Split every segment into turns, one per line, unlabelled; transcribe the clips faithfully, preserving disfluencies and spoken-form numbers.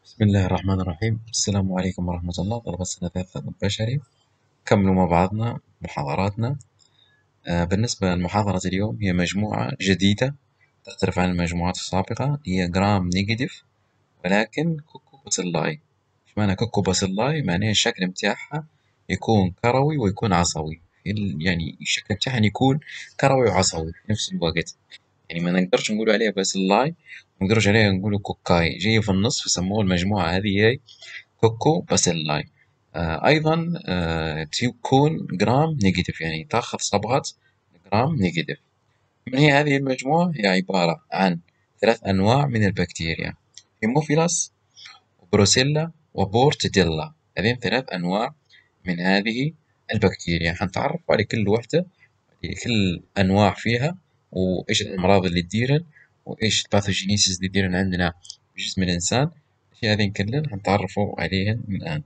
بسم الله الرحمن الرحيم. السلام عليكم ورحمة الله. طلبة سنة ثالثة طب بشري، كملوا مع بعضنا محاضراتنا. آه، بالنسبة لمحاضرة اليوم هي مجموعة جديدة تختلف عن المجموعات السابقة. هي جرام نيجاتيف ولكن كوكو باسيلاي. إيش معنى كوكو باسيلاي؟ معناه الشكل متاعها يكون كروي ويكون عصوي. ال- يعني الشكل متاعها يكون كروي وعصوي في نفس الوقت. يعني ما نقدرش نقول عليها باسيلاي، ما نقدرش عليها نقولوا كوكاي، جاية في النص، فسموها المجموعة هذه هي كوكو باسيلاي. آه أيضا آه تكون جرام نيجاتيف، يعني تاخذ صبغة جرام نيجاتيف. من هي هذه المجموعة؟ هي عبارة عن ثلاث أنواع من البكتيريا: هيموفيلاس وبروسيلا وبورتديلا. هذين ثلاث أنواع من هذه البكتيريا. حنتعرف على كل وحدة، كل أنواع فيها، وإيش الأمراض اللي تديرن، وإيش الباثوجينيسيس اللي تديرن عندنا في جسم الإنسان. في هذين كلن حنتعرفوا عليهن من الآن.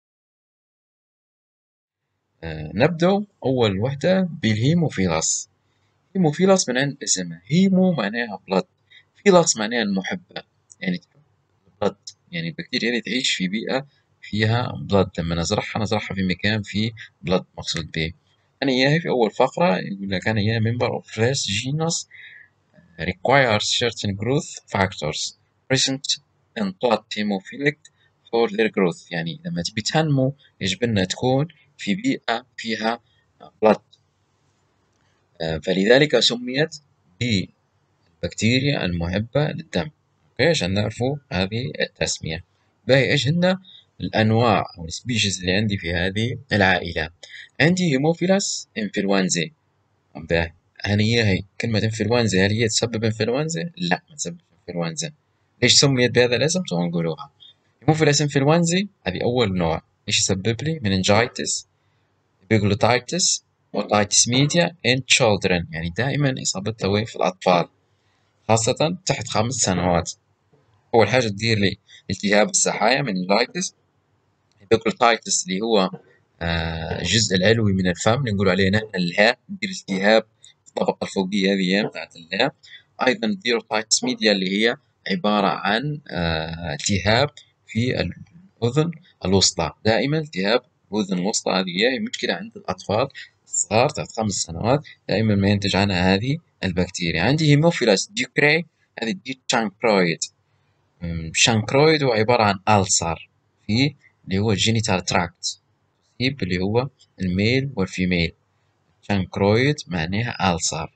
آه، نبدأ أول وحدة بالهيموفيلاس. هيموفيلاس من عند اسمها، هيمو معناها بلد، فيلاس معناها المحبة، يعني بلد، يعني البكتيريا اللي تعيش في بيئة فيها بلد. لما نزرعها نزرعها في مكان فيه بلد مقصود به. أنا إياها في أول فقرة يقول لك أنا إياها member of this genus requires certain growth factors present in blood hemophilic for their growth. يعني لما تبي تنمو يجب أنها تكون في بيئة فيها blood. آه، فلذلك سميت بالبكتيريا المحبة للدم. اوكي، عشان نعرفوا هذه التسمية. باقي ايش هن الأنواع أو السبيشيز اللي عندي في هذه العائلة؟ عندي هيموفيلاس انفلونزي. باهي، هني هي كلمة انفلونزا، هل هي تسبب انفلونزا؟ لا، ما تسبب انفلونزا. ليش سميت بهذا الاسم؟ تبغى نقولوها. هيموفيلاس انفلونزي هذه أول نوع. ايش يسبب لي؟ مننجايتس، بيجلوتايتس، اوتايتس ميديا in children، يعني دائما إصابتها وين؟ في الأطفال، خاصة تحت خمس سنوات. أول حاجة تدير لي التهاب السحايا مننجايتس. البيجلوتايتس اللي هو آه، الجزء العلوي من الفم اللي نقول عليه نحن اللهاب، ندير التهاب في الطبقة الفوقية هذه هي بتاعت اللهاب. أيضا ندير اوتايتس ميديا اللي هي عبارة عن آه، التهاب في الأذن الوسطى. دائما التهاب الأذن الوسطى هذه هي مشكلة عند الأطفال الصغار تحت خمس سنوات، دائما ما ينتج عنها هذه البكتيريا. عندي هيموفيلاس ديوكراي، هذه دي تشانكرويد. أمم، شانكرويد هو عبارة عن ألسر في اللي هو الجينيتال تراكت، يصيب اللي هو الميل والفيميل. شانكرويد معناها ألسر.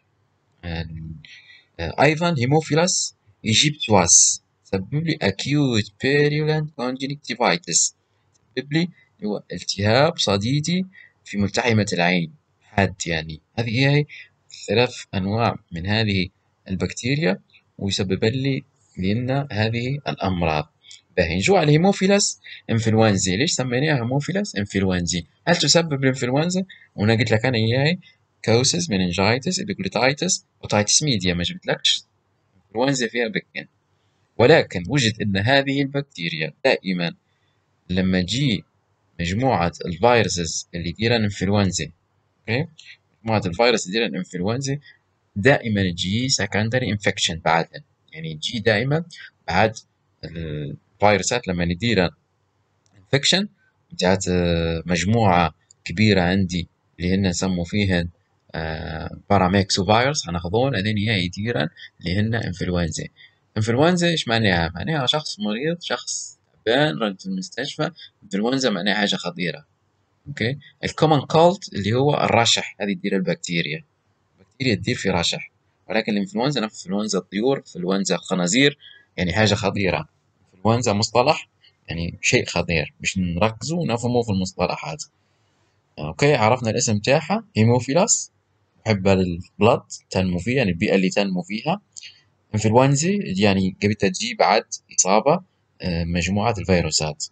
أيضا هيموفيلاس إيجيبتواس سبب لي acute purulent conjunctivitis، سبب لي اللي هو التهاب صديدي في ملتحمة العين، حاد يعني. هذه هي ثلاث أنواع من هذه البكتيريا ويسبب لي لنا هذه الأمراض. باهي، نجو على الهيموفيلاس انفلونزي. ليش سميناها هيموفيلاس انفلونزي؟ هل تسبب الانفلونزا؟ وانا قلت لك انا اياهي كوسز، مننجايتس، ابيجلوتايتس، اوتايتس ميديا. ما جبتلكش انفلونزا فيها بكين. ولكن وجد ان هذه البكتيريا دائما لما تجي مجموعة الفيروسز اللي ديران انفلونزا، اوكي، مجموعة الفيروس اللي ديران انفلونزا دائما تجي secondary infection بعدها. يعني تجي دائما بعد الفيروسات لما ندير infection بتاعت آه، مجموعة كبيرة عندي اللي هن نسموا فيهن باراميكسو فيروس، هناخذون هذين هي يديرن اللي هن انفلونزا. انفلونزا ايش معناها؟ معناها شخص مريض، شخص تعبان رد في المستشفى. انفلونزا معناها حاجة خطيرة. اوكي، الكومن كولد اللي هو الرشح، هذه تدير البكتيريا، بكتيريا تدير في رشح. ولكن الانفلونزا نفس انفلونزا الطيور، انفلونزا الخنازير، يعني حاجة خطيرة. انفلونزا مصطلح يعني شيء خطير، باش نركزوا ونفهموا في المصطلحات. اوكي، عرفنا الاسم تاعها هيموفيلاس، محبة للبلد، تنمو فيها يعني البيئة اللي تنمو فيها. انفلونزا يعني قبل تجي بعد إصابة آه، مجموعة الفيروسات.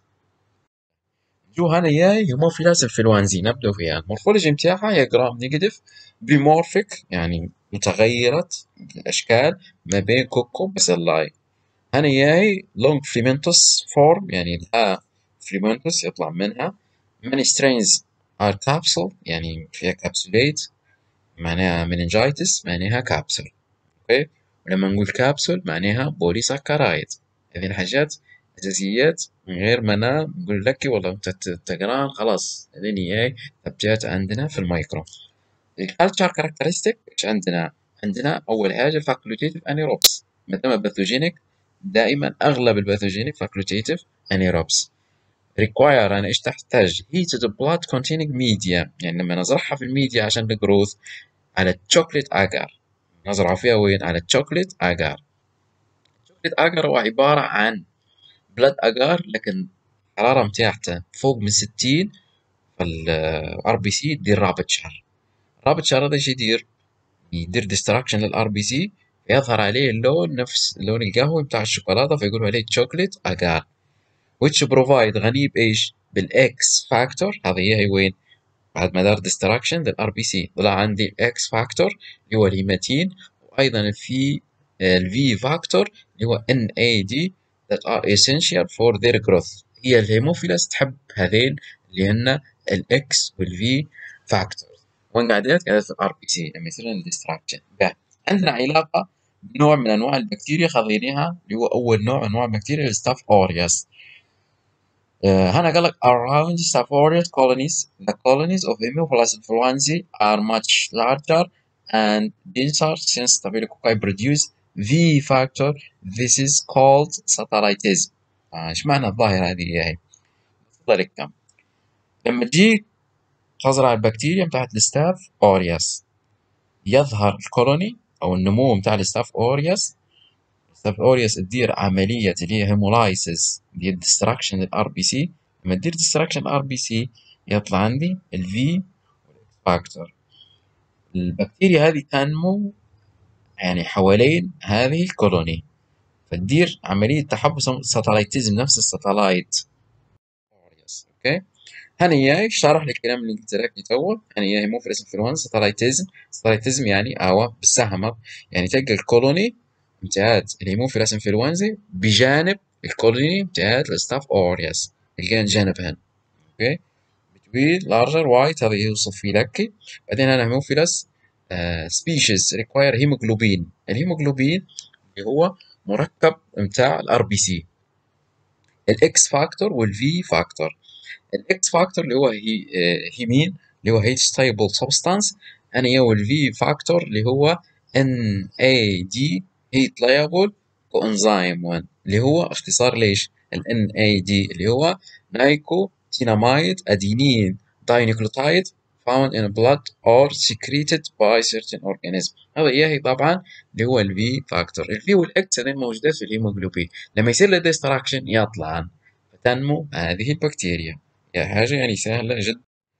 جو هنا ياي هيموفيلاس انفلونزي. نبدأ فيها. المورفولوجي متاعها هي جرام نيجاتيف بيمورفيك، يعني متغيرة الأشكال ما بين كوكو باسيلاي. هنا ياي لونج فيمنتوس فورم، يعني لها فيمنتوس يطلع منها. many strains are capsule، يعني فيها كابسوليت، معناها meningitis معناها كابسول. اوكي، ولما نقول كابسول معناها بوليساكرايد. هذه الحاجات أساسيات من غير ما أنام نقول لك والله أنت تقران خلاص هذين هي أبجات عندنا في المايكرو. الكالتشر كاركترستيك إيش عندنا؟ عندنا أول حاجة الفاكولتيتيف أنيروبس، ما دام باثوجينيك دائما أغلب الباثوجينيك فاكولتيتيف أنيروبس. require أنا إيش تحتاج heated blood containing media، يعني لما نزرعها في الميديا عشان الجروث على الشوكليت أجار، نزرعه فيها وين؟ على الشوكليت أجار. الشوكليت أجار هو عبارة عن بلاد أجار لكن الحرارة متاعته فوق من ستين، فالار بي سي يدير رابط شهر. رابط شهر هذا ايش يدير؟ يدير ديستراكشن للار بي سي، فيظهر عليه اللون نفس اللون القهوي بتاع الشوكولاتة، فيقولوا عليه شوكليت أجار. which provide غني بإيش؟ بالإكس فاكتور. هذه هي وين؟ بعد ما دار ديستراكشن للار بي سي طلع عندي الاكس فاكتور اللي هو الهيماتين، وايضا الفي الفي فاكتور اللي هو ان اي دي that are essential for their growth. هي الهيموفيلس تحب هذين اللي هن الاكس والفي فاكتور. وين قاعدات؟ قاعدات في الار بي سي لما يصير لنا ديستراكشن. عندنا علاقه بنوع من انواع البكتيريا خذيناها اللي هو اول نوع انواع البكتيريا الستاف اوريوس. Uh, هنا قال لك around Staph aureus colonies, the colonies of Haemophilus influenzae are much larger and denser since Staphylococcus produce V factor. This is called satellitism. آه، ايش معنى الظاهرة هذه هي؟ لك كم لما تجي تزرع البكتيريا بتاعت الستاف اوريوس يظهر الكولوني او النمو بتاع الستاف اوريوس. ستاف اوريوس تدير عملية اللي هي هيمولايسيس، اللي هي ديستراكشن للار بي سي. لما تدير ديستراكشن الار بي سي يطلع عندي الفي فاكتور. البكتيريا هذه تنمو يعني حوالين هذه الكولوني، فتدير عملية تحفظ ساتلايتيزم نفس الساتلايت. اوكي، هني إياي شرح لي الكلام اللي قلت لك تو. هني إياي مو في الاسم انفلونزا ساتلايتيزم. ساتلايتيزم يعني اوا بالسهم، يعني تلقى الكولوني بتاعت الهيموفيلس انفلونزا بجانب الكولوني بتاعت الستاف اوريوس، تلقاها جانبهن. اوكي، between larger white هذا يوصف فيه لك. بعدين انا هيموفيلس سبيشيز ريكواير هيموجلوبين. الهيموجلوبين اللي هو مركب بتاع الار بي سي، الاكس فاكتور والفي فاكتور. الاكس فاكتور اللي هو هي هيمين اللي هو هيت ستايبل سبستانس، انا هو الفي فاكتور اللي هو ان اي دي هيت لايبل كوانزيم واحد، اللي هو اختصار ليش الان اي دي اللي هو نايكو تيناميد ادينين داينيكلوتايد found in blood or secreted by certain organism. هذا هي طبعا اللي هو الفي فاكتور. الفي والاكس هذين موجودات في الهيموجلوبين، لما يصير له ديستراكشن يطلع، فتنمو هذه البكتيريا. يا حاجة يعني سهلة جدا.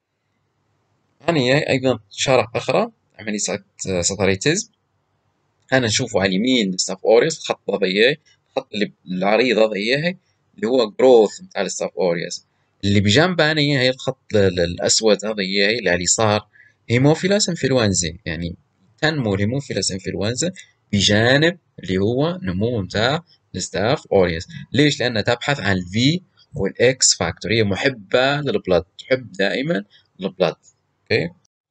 هني أيضا شرح أخرى عملية ساتوريتيزم. أنا نشوفه على اليمين ستاف أوريوس الخط ضياه، الخط اللي العريضة ضياه اللي هو جروث بتاع الستاف أوريوس. اللي بجنبه أنا هي الخط الأسود هذا هي اللي على اليسار هيموفيلاس انفلونزا، يعني تنمو الهيموفيلاس انفلونزا بجانب اللي هو نمو بتاع الستاف أوريوس. ليش؟ لأنها تبحث عن الفي والاكس فاكتور، هي محبة للبلد، تحب دائما البلد. اوكي،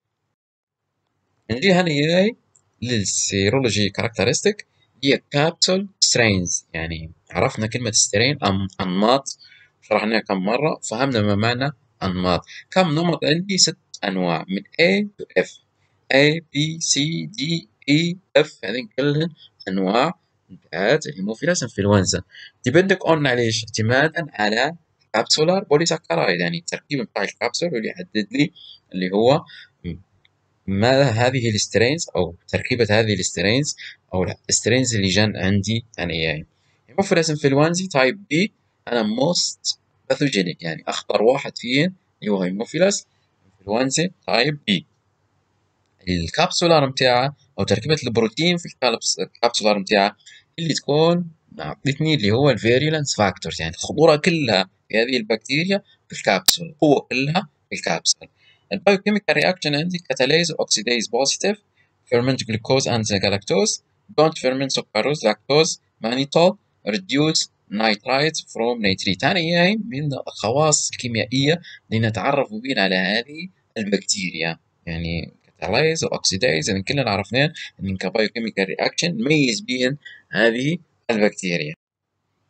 نجي هنا جاي للسيرولوجي كاركترستيك، هي كابسول سترينز. يعني عرفنا كلمة سترين أم أنماط، شرحناها كم مرة، فهمنا ما معنى أنماط. كم نمط عندي؟ ست أنواع من A to F. A B C D E F هذين كلهن أنواع بتاعت الهيموفيلس انفلونزا. depending on عليش؟ اعتمادا على كابسولار بوليساكرايد، يعني التركيب بتاع الكبسول اللي يحدد لي اللي هو ما هذه السترينز او تركيبة هذه السترينز او السترينز اللي جان عندي انا اياها. هيموفيلس انفلونزي تايب بي انا موست باثوجينيك، يعني اخطر واحد فيهم اللي هو هيموفيلس انفلونزي تايب بي. الكابسولار متاعه او تركيبة البروتين في الكابسولار متاعه اللي تكون اعطتني اللي هو الفيريلانس فاكتورز، يعني الخطورة كلها في هذه البكتيريا في الكابسول، القوة كلها في الكابسول. البايوكيميكال رياكشن عندي كاتاليز اوكسيديز بوزيتيف، ferment glucose and galactose, don't ferment sucrose lactose mannitol, reduce nitrite from nitrite. هذه هي من الخواص الكيميائية اللي نتعرف بها على هذه البكتيريا، يعني كاتاليز واوكسيديز يعني كلنا عرفناه ان كبايوكيميكال رياكشن نميز بين هذه البكتيريا.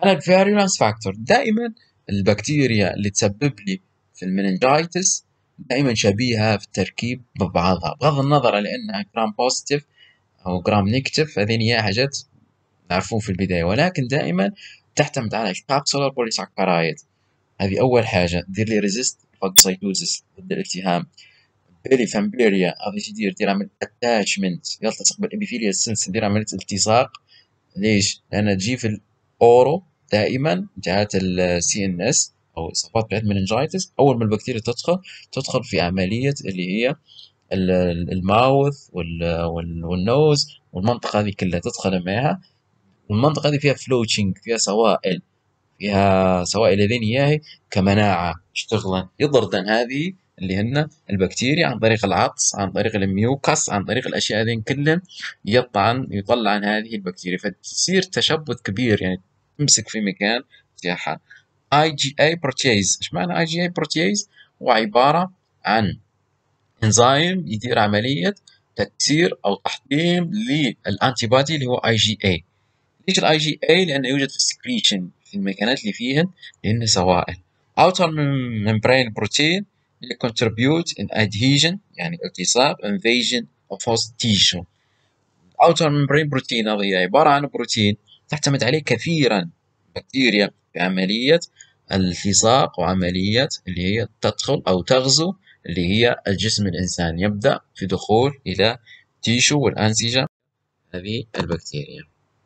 أنا الفيرولانس فاكتور دائما البكتيريا اللي تسبب لي في المننجايتس دائما شبيهة في التركيب ببعضها، بغض النظر على أنها جرام بوزيتيف أو جرام نيجاتيف، هذين هي حاجات نعرفوه في البداية، ولكن دائما تعتمد على الكابسولار بوليساكرايد. هذه أول حاجة دير لي ريزيست فاجوسايتوزيس ضد الالتهام. بيلي فامبيريا غادي يدير دير عملية اتاتشمنت، يلتصق بالابيثيليال سيلز، دير عملية التصاق. ليش؟ لأن تجي في الأورو دائما جهات السي ان اس أو إصابات بتاعت مننجايتس، أول ما البكتيريا تدخل تدخل في عملية اللي هي الماوث والنوز والمنطقة هذه كلها تدخل معها، والمنطقة هذه فيها فلوتشنج، فيها سوائل، فيها سوائل هذين هي كمناعة يشتغلن يضردن هذه اللي هن البكتيريا عن طريق العطس، عن طريق الميوكس، عن طريق الأشياء هذين كلهن يطعن يطلعن هذه البكتيريا، فتصير تشبث كبير يعني تمسك في مكان سياحة. اي جي اي بروتيز، ايش معنى اي جي اي بروتيز؟ هو عبارة عن انزيم يدير عملية تكسير أو تحطيم للأنتي بودي اللي هو اي جي اي. ليش الاي جي اي؟ لانه يوجد في السكريشن، في المكانات اللي فيهن لانه سوائل. outer membrane protein اللي contribute in adhesion يعني التصاق invasion of host tissue. outer membrane protein هذه عبارة عن بروتين تعتمد عليه كثيرا بكتيريا في عملية الالتصاق وعملية اللي هي تدخل أو تغزو اللي هي الجسم الإنسان، يبدأ في دخول إلى تيشو والأنسجة هذه البكتيريا.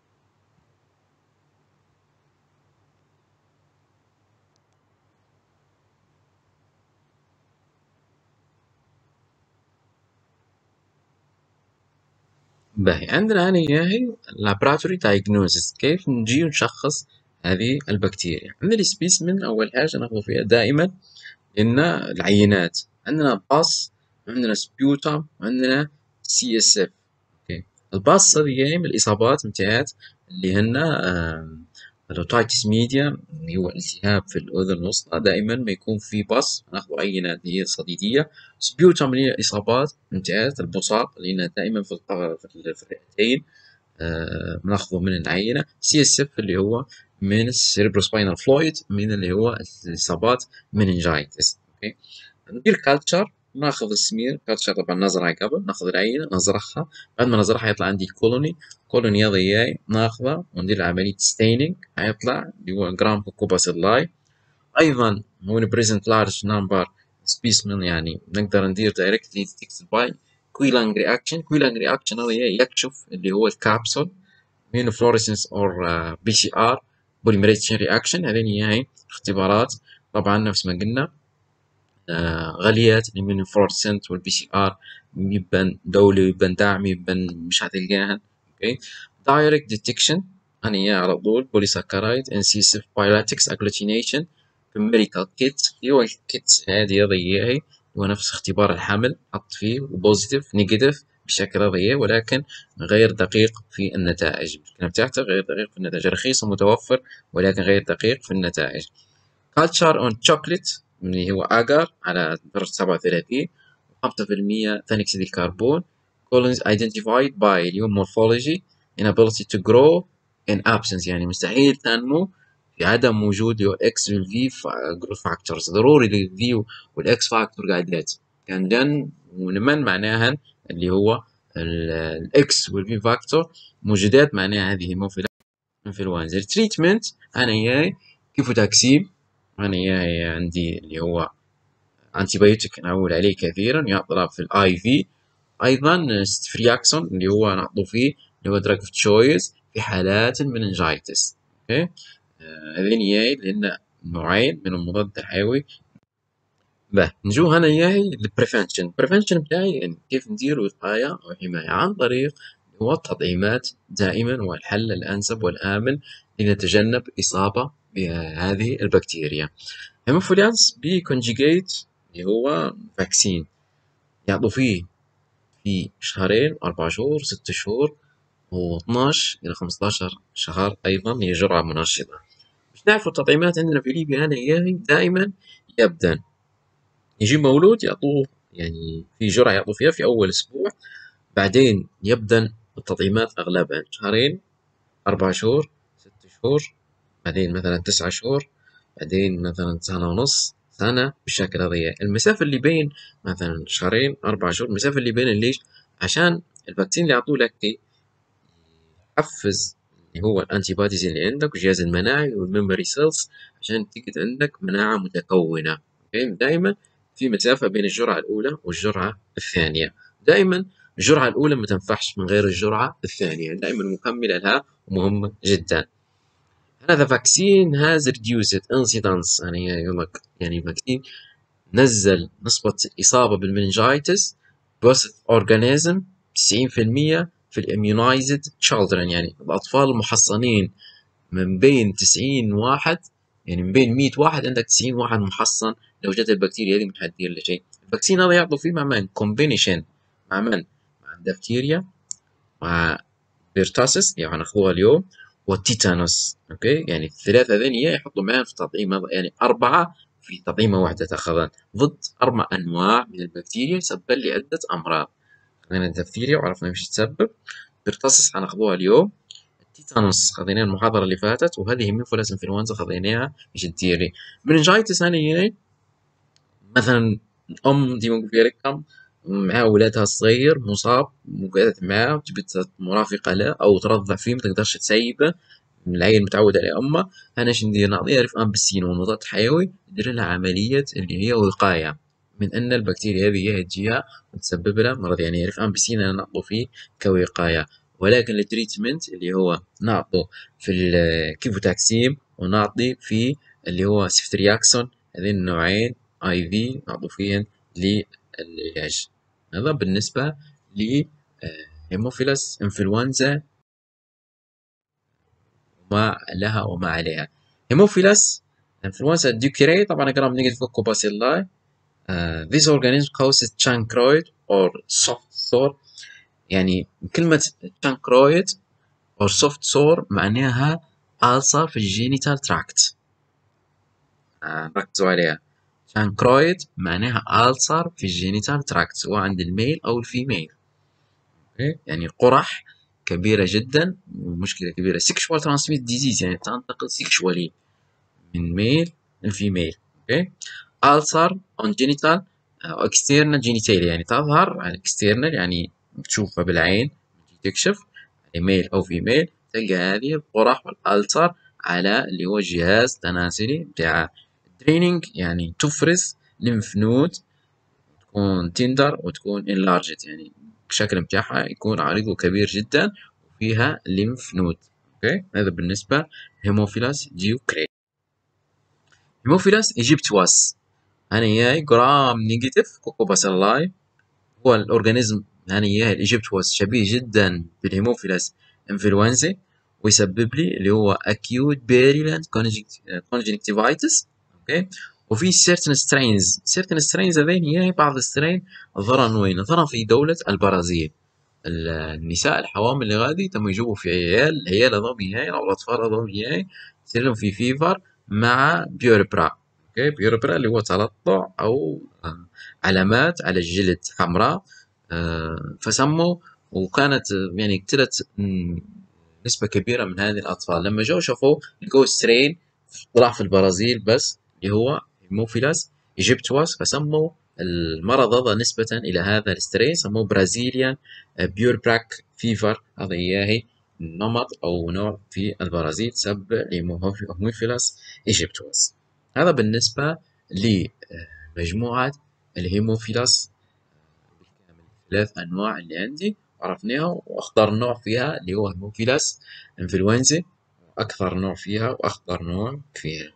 باهي، عندنا هنا هي laboratory diagnosis، كيف نجي ونشخص هذه البكتيريا. عندنا السبيسمن أول حاجة ناخذ فيها دائما إن العينات، عندنا باص وعندنا سبيوتم وعندنا سي اس اف. اوكي، الباص هذه هي من الإصابات متاعت اللي هن الأوتايتس ميديا اللي هو التهاب في الأذن الوسطى، دائما ما يكون في باص ناخذ عينة اللي هي صديدية. سبيوتم اللي هي إصابات متاعت البصاق اللي دائما في في الرئتين آه بناخذه من العينة. سي اس اف اللي هو من السيربروسباينال فلويد، من اللي هو الإصابات مننجايتس. اوكي، ندير كالتشر، ناخذ السمير كالتشر طبعا نزرعه قبل، ناخذ العينة نزرعها، بعد ما نزرعها يطلع عندي كولوني، كولوني هذا جاي ناخذه وندير عملية ستينينج، هيطلع اللي هو جرام كوباسيلاي. أيضا when present large number specimen يعني نقدر ندير directly detected by Quillang reaction. Quillang reaction هذا يكشف اللي هو الكابسول من fluorescence or uh, بي سي آر polymerase chain reaction. هذين هي اختبارات طبعا نفس ما قلنا آه غاليات اللي من الفلورسنت والبي سي ار، يبان دولي يبان داعمي يبان مش هتلقاهن. اوكي، دايركت ديتكشن أنا هي على طول بوليساكرايد انسيسيف بايلاتكس اجلوتينيشن في الميديكال كيت. هو الكيت هذه هي هو نفس اختبار الحمل، حط فيه بوزيتيف نيجاتيف بشكل هذا، ولكن غير دقيق في النتائج، الكلام بتاعته غير دقيق في النتائج، رخيص ومتوفر ولكن غير دقيق في النتائج. كالتشر اون تشوكلت اللي هو اجر على درجة سبعة وثلاثين خمسة بالمية ثاني اكسيد الكربون. colonies identified by اللي هو morphology inability to grow in absence يعني مستحيل تنمو في عدم وجود اللي هو اكس والفي جروث فاكتورز، ضروري الفي والاكس فاكتور قاعدات كان دن ونمن معناها اللي هو الاكس والفي فاكتور موجودات، معناها هذه انفلونزا. التريتمنت انا جاي كيف تقسيم، أنا جاي عندي اللي هو أنتيبيوتيك نعول عليه كثيرا يعطى في الآي في. أيضا ستفرياكسون اللي هو نعطو فيه اللي هو دراج اوف تشويس في حالات المننجايتس. اوكي، هذين جاي لأن نوعين من المضاد الحيوي. به نجو هنا جاي البريفنشن. البريفنشن بتاعي يعني كيف ندير وقاية أو حماية عن طريق هو التطعيمات، دائما هو الحل الأنسب والآمن لنتجنب إصابة بهذه البكتيريا. هيموفيليانس بيكونجيجيت اللي هو فاكسين يعطوا فيه في شهرين أربع شهور ست شهور واثناش إلى خمستاشر شهر. أيضا هي جرعة منشطة. مش نعرفوا التطعيمات عندنا في ليبيا أنا إياهي دائما يبدأ يجي مولود يعطوه يعني في جرعة يعطوا فيها في أول أسبوع، بعدين يبدأ التطعيمات أغلبها شهرين أربع شهور ست شهور بعدين مثلا تسعة شهور، بعدين مثلا سنة ونص، سنة بالشكل هذا. المسافة اللي بين مثلا شهرين أربع شهور، المسافة اللي بين ليش؟ عشان الفاكسين اللي يعطوه لك يحفز اللي هو الانتي بوديز اللي عندك والجهاز المناعي والميموري سيلز عشان تجد عندك مناعة متكونة. دائما في مسافة بين الجرعة الأولى والجرعة الثانية. دائما الجرعة الأولى ما تنفعش من غير الجرعة الثانية، دائما مكملة لها ومهمة جدا. هذا فاكسين has reduced incidence، يعني يقول لك يعني فاكسين نزل نسبة الإصابة بالمننجايتس بوست أورجانيزم تسعين في المية في الاميونايزد تشيلدرن، يعني الأطفال المحصنين من بين تسعين واحد، يعني من بين مية واحد عندك تسعين واحد محصن لو جت البكتيريا هذه مش حتدير له شيء. الفاكسين هذا يعطوا فيه مع من؟ كومبينيشن مع من؟ مع الدفتيريا، مع بيرتاسس اللي هناخذوها اليوم، والتيتانوس. اوكي، يعني الثلاثه هذين يحطوا معاهم في تطعيمه، يعني اربعه في تطعيمه واحده تاخذان ضد اربع انواع من البكتيريا تسبب لي عده امراض. خذينا الدفتيريا وعرفنا ايش تسبب، بيرتاسس حناخذوها اليوم، التيتانوس خذيناها المحاضره اللي فاتت، وهذه ميفولاس انفلونزا خذيناها ايش تديري. مننجايتس هي مثلا الام ديما نقول فيها لك مع ولادها الصغير مصاب وقعدت معاه وتبي مرافقة له أو ترضع فيه متقدرش تسيبه، العيل متعود على أمه. أنا اش ندير؟ نعطيها ريف أمبسين ومضاد حيوي، ندير لها عملية اللي هي وقاية من أن البكتيريا هذه هي تجيها وتسبب لها مرض. يعني ريف أمبسين أنا نعطو فيه كوقاية، ولكن التريتمنت اللي هو نعطو في الكيفوتاكسيم ونعطي في اللي هو سيفترياكسون، هذين النوعين اي في نعطو فيهن للعلاج. هذا بالنسبة لهيموفيلس انفلونزا وما لها وما عليها. هيموفيلس انفلونزا ديوكري طبعا اقرا من نيجاتيف كوباسيلاي. Uh, this organism causes chancroid or soft sore. يعني كلمة chancroid or soft sore معناها ulcer في الجينيتال تراكت. آه ركزوا عليها، chancroid معناها ulcer في الجينيتال تراكت سواء عند الميل أو الفيميل. يعني قرح كبيرة جدا ومشكلة كبيرة. sexual transmitted disease يعني تنتقل sexually من ميل لفيميل. اوكي، ulcer on genital أو external genitalia يعني تظهر على external يعني تشوفها بالعين تكشف يعني ميل أو فيميل، تلقى هذه القرح والألسر على اللي هو الجهاز التناسلي بتاعه. draining يعني تفرز lymph node تكون تندر وتكون enlarged، يعني الشكل بتاعها يكون عريض وكبير جدا وفيها lymph node. اوكي، هذا بالنسبة هيموفيلاس ديوكري. هيموفيلاس ايجيبتواس هاني اياي جرام نيجاتيف كوكوباسيلاي، هو الاورجانيزم هاني اياي الايجيبتواس شبيه جدا بالهيموفيلاس انفلونزا، ويسبب لي اللي هو acute virulent conjunctivitis. اوكي، وفي certain strains certain strains هذين هي بعض السترين ظهرن وين؟ ظهرن في دولة البرازيل. النساء الحوامل اللي غادي تم يجيبوا في عيال عيال هذول هاي او الاطفال هذول هاي يصير لهم في فيفر مع بيوربرا. اوكي، بيوربرا اللي هو تلطع او علامات على الجلد حمراء. آه فسموا، وكانت يعني قتلت نسبة كبيرة من هذه الأطفال. لما جو شافوا لقوا سترين طلع في البرازيل بس اللي هو هيموفيلاس ايجيبتواس، فسموا المرض هذا نسبة إلى هذا السترين سموه برازيليان بيوربراك فيفر. هذا إياه نمط أو نوع في البرازيل سبب لهيموفيلاس ايجيبتواس. هذا بالنسبة لمجموعة الهيموفيلاس بالكامل، ثلاث أنواع اللي عندي عرفناها، وأخضر نوع فيها اللي هو هيموفيلاس انفلونزا، أكثر نوع فيها وأخضر نوع فيها.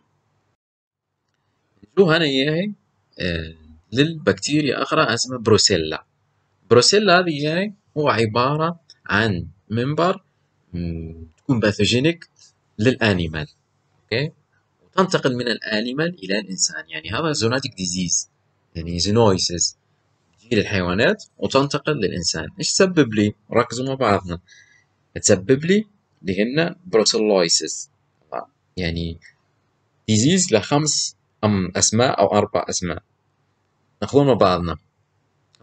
شو هنا إياهي آه للبكتيريا أخرى اسمها بروسيلا. بروسيلا هذه إياهي هو عبارة عن منبر تكون باثوجينيك للأنيمال. أوكي، وتنتقل من الأنيمال إلى الإنسان، يعني هذا زوناتيك ديزيز يعني زينويسيس تجي للحيوانات وتنتقل للإنسان. إيش تسبب لي؟ ركزوا مع بعضنا. تسبب لي لهن بروسيلويسيس، يعني ديزيز لخمس أم أسماء أو أربع أسماء ناخذهم مع بعضنا.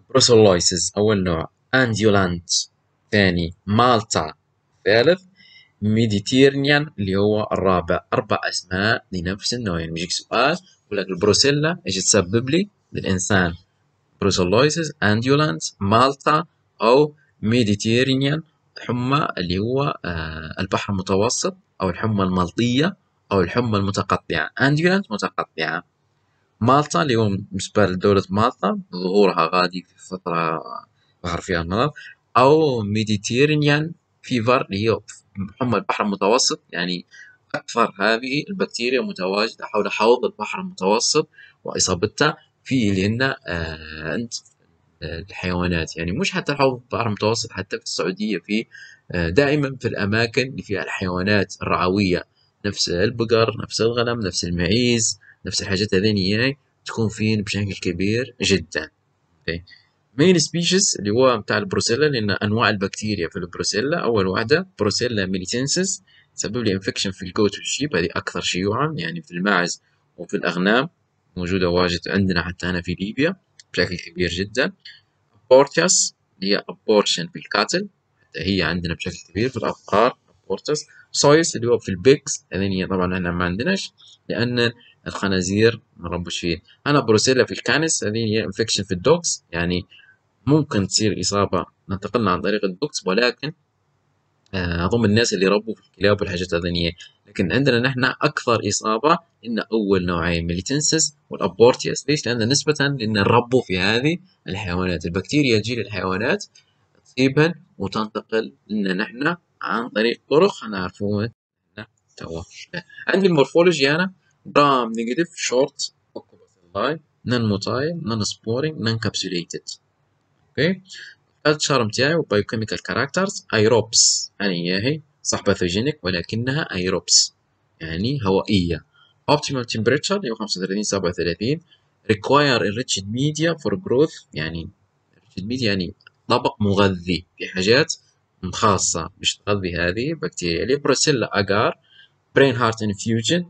بروسيلويسيس أول نوع، أنديولانت ثاني، مالتا ثالث، ميديتيرنيان اللي هو الرابع. أربع أسماء لنفس النوع. يعني بيجيك سؤال يقول لك البروسيلا إيش تسبب لي للإنسان؟ بروسيلويسيس، أنديولانس، مالتا، أو ميديتيرينيان حمى اللي هو آه البحر المتوسط، أو الحمى الملطية، أو الحمى المتقطعة. أنديولانس متقطعة. مالطا اللي هو بالنسبة لدولة مالطا ظهورها غادي في فترة ظهر فيها المرض. أو ميديتيرينيان فيفر اللي هي حمى البحر المتوسط، يعني أكثر هذه البكتيريا متواجدة حول حوض البحر المتوسط، وإصابتها في اللي هن آه عند الحيوانات. يعني مش حتى حوض البحر المتوسط، حتى في السعودية، في آه دائما في الأماكن اللي فيها الحيوانات الرعوية، نفس البقر، نفس الغنم، نفس المعيز، نفس الحاجات هذين تكون فين بشكل كبير جدا. مين سبيشيز اللي هو بتاع البروسيلا، لان انواع البكتيريا في البروسيلا اول واحده بروسيلا ميليتنسس تسبب لي انفكشن في الجوت والشيب، هذه اكثر شيوعا يعني في الماعز وفي الاغنام، موجوده واجد عندنا حتى هنا في ليبيا بشكل كبير جدا. بورتياس اللي هي ابورشن في الكاتل، حتى هي عندنا بشكل كبير في الابقار بورتس. سويس اللي هو في البيكس، هذين طبعا احنا ما عندناش لان الخنازير ما ربوش فيه. انا بروسيلا في الكانس، هذين هي انفكشن في الدوكس، يعني ممكن تصير إصابة ننتقلنا عن طريق الدوكس، ولكن آه، أظن الناس اللي ربوا في الكلاب والحاجات هذنية. لكن عندنا نحن أكثر إصابة إن أول نوعين ميليتنسس والأبورتياس. ليش؟ لأن نسبة لأن نربوا في هذه الحيوانات، البكتيريا تجي للحيوانات تصيبها وتنتقل لنا نحن عن طريق طرق نعرفوها توا. عندي المورفولوجي أنا جرام نيجاتيف شورت اوكوباسيلاي نون موتايل نون سبورينج نون كابسوليتد. اوكي. الشهر متاعي وبايوكيميكال كاركترز ايروبس، يعني هي صح باثوجينيك ولكنها ايروبس يعني هوائيه. اوبتيمال تمبريتشر اللي هو خمسة وثلاثين سبعة وثلاثين. ريكواير enriched media for growth، يعني enriched media يعني طبق مغذي في حاجات خاصه باش تغذي هذه البكتيريا اللي بروسيلا اجار، برين هارت انفيوجن،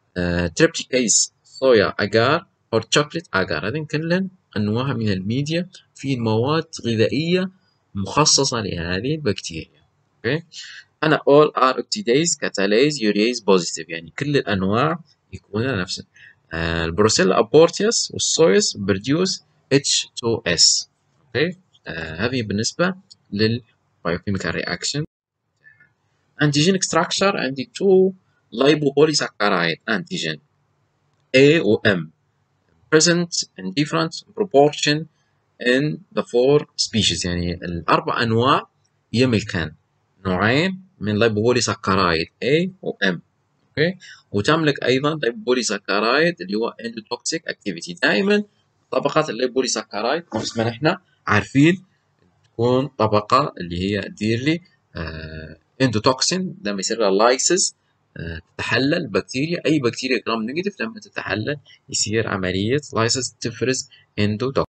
تريبتيكيس صويا اجار، او تشوكلت اجار. هذين كلهن انواع من الميديا في مواد غذائيه مخصصه لهذه البكتيريا. اوكي. انا all are oxidase catalase urease positive، يعني كل الانواع يكون نفس آه البروسيلا ابورتيوس والسويس بروديوس اتش تو اس. اوكي. آه هذه بالنسبه للبايوكيميكال رياكشن. antigenic structure عندي two lipopolysaccharide antigen A و M present in different proportion in the four species، يعني الأربع أنواع يملكان نوعين من lipopolysaccharide A و M. أوكي. وتملك أيضا lipopolysaccharide اللي هو endotoxic activity. دائما طبقات الlipopolysaccharide مثل ما نحن عارفين تكون طبقة اللي هي تدير لي آه اندوتوكسين لما يصير لها لايسز، آه تتحلل البكتيريا. اي بكتيريا جرام نيجاتيف لما تتحلل يصير عملية لايسز تفرز اندوتوكسين.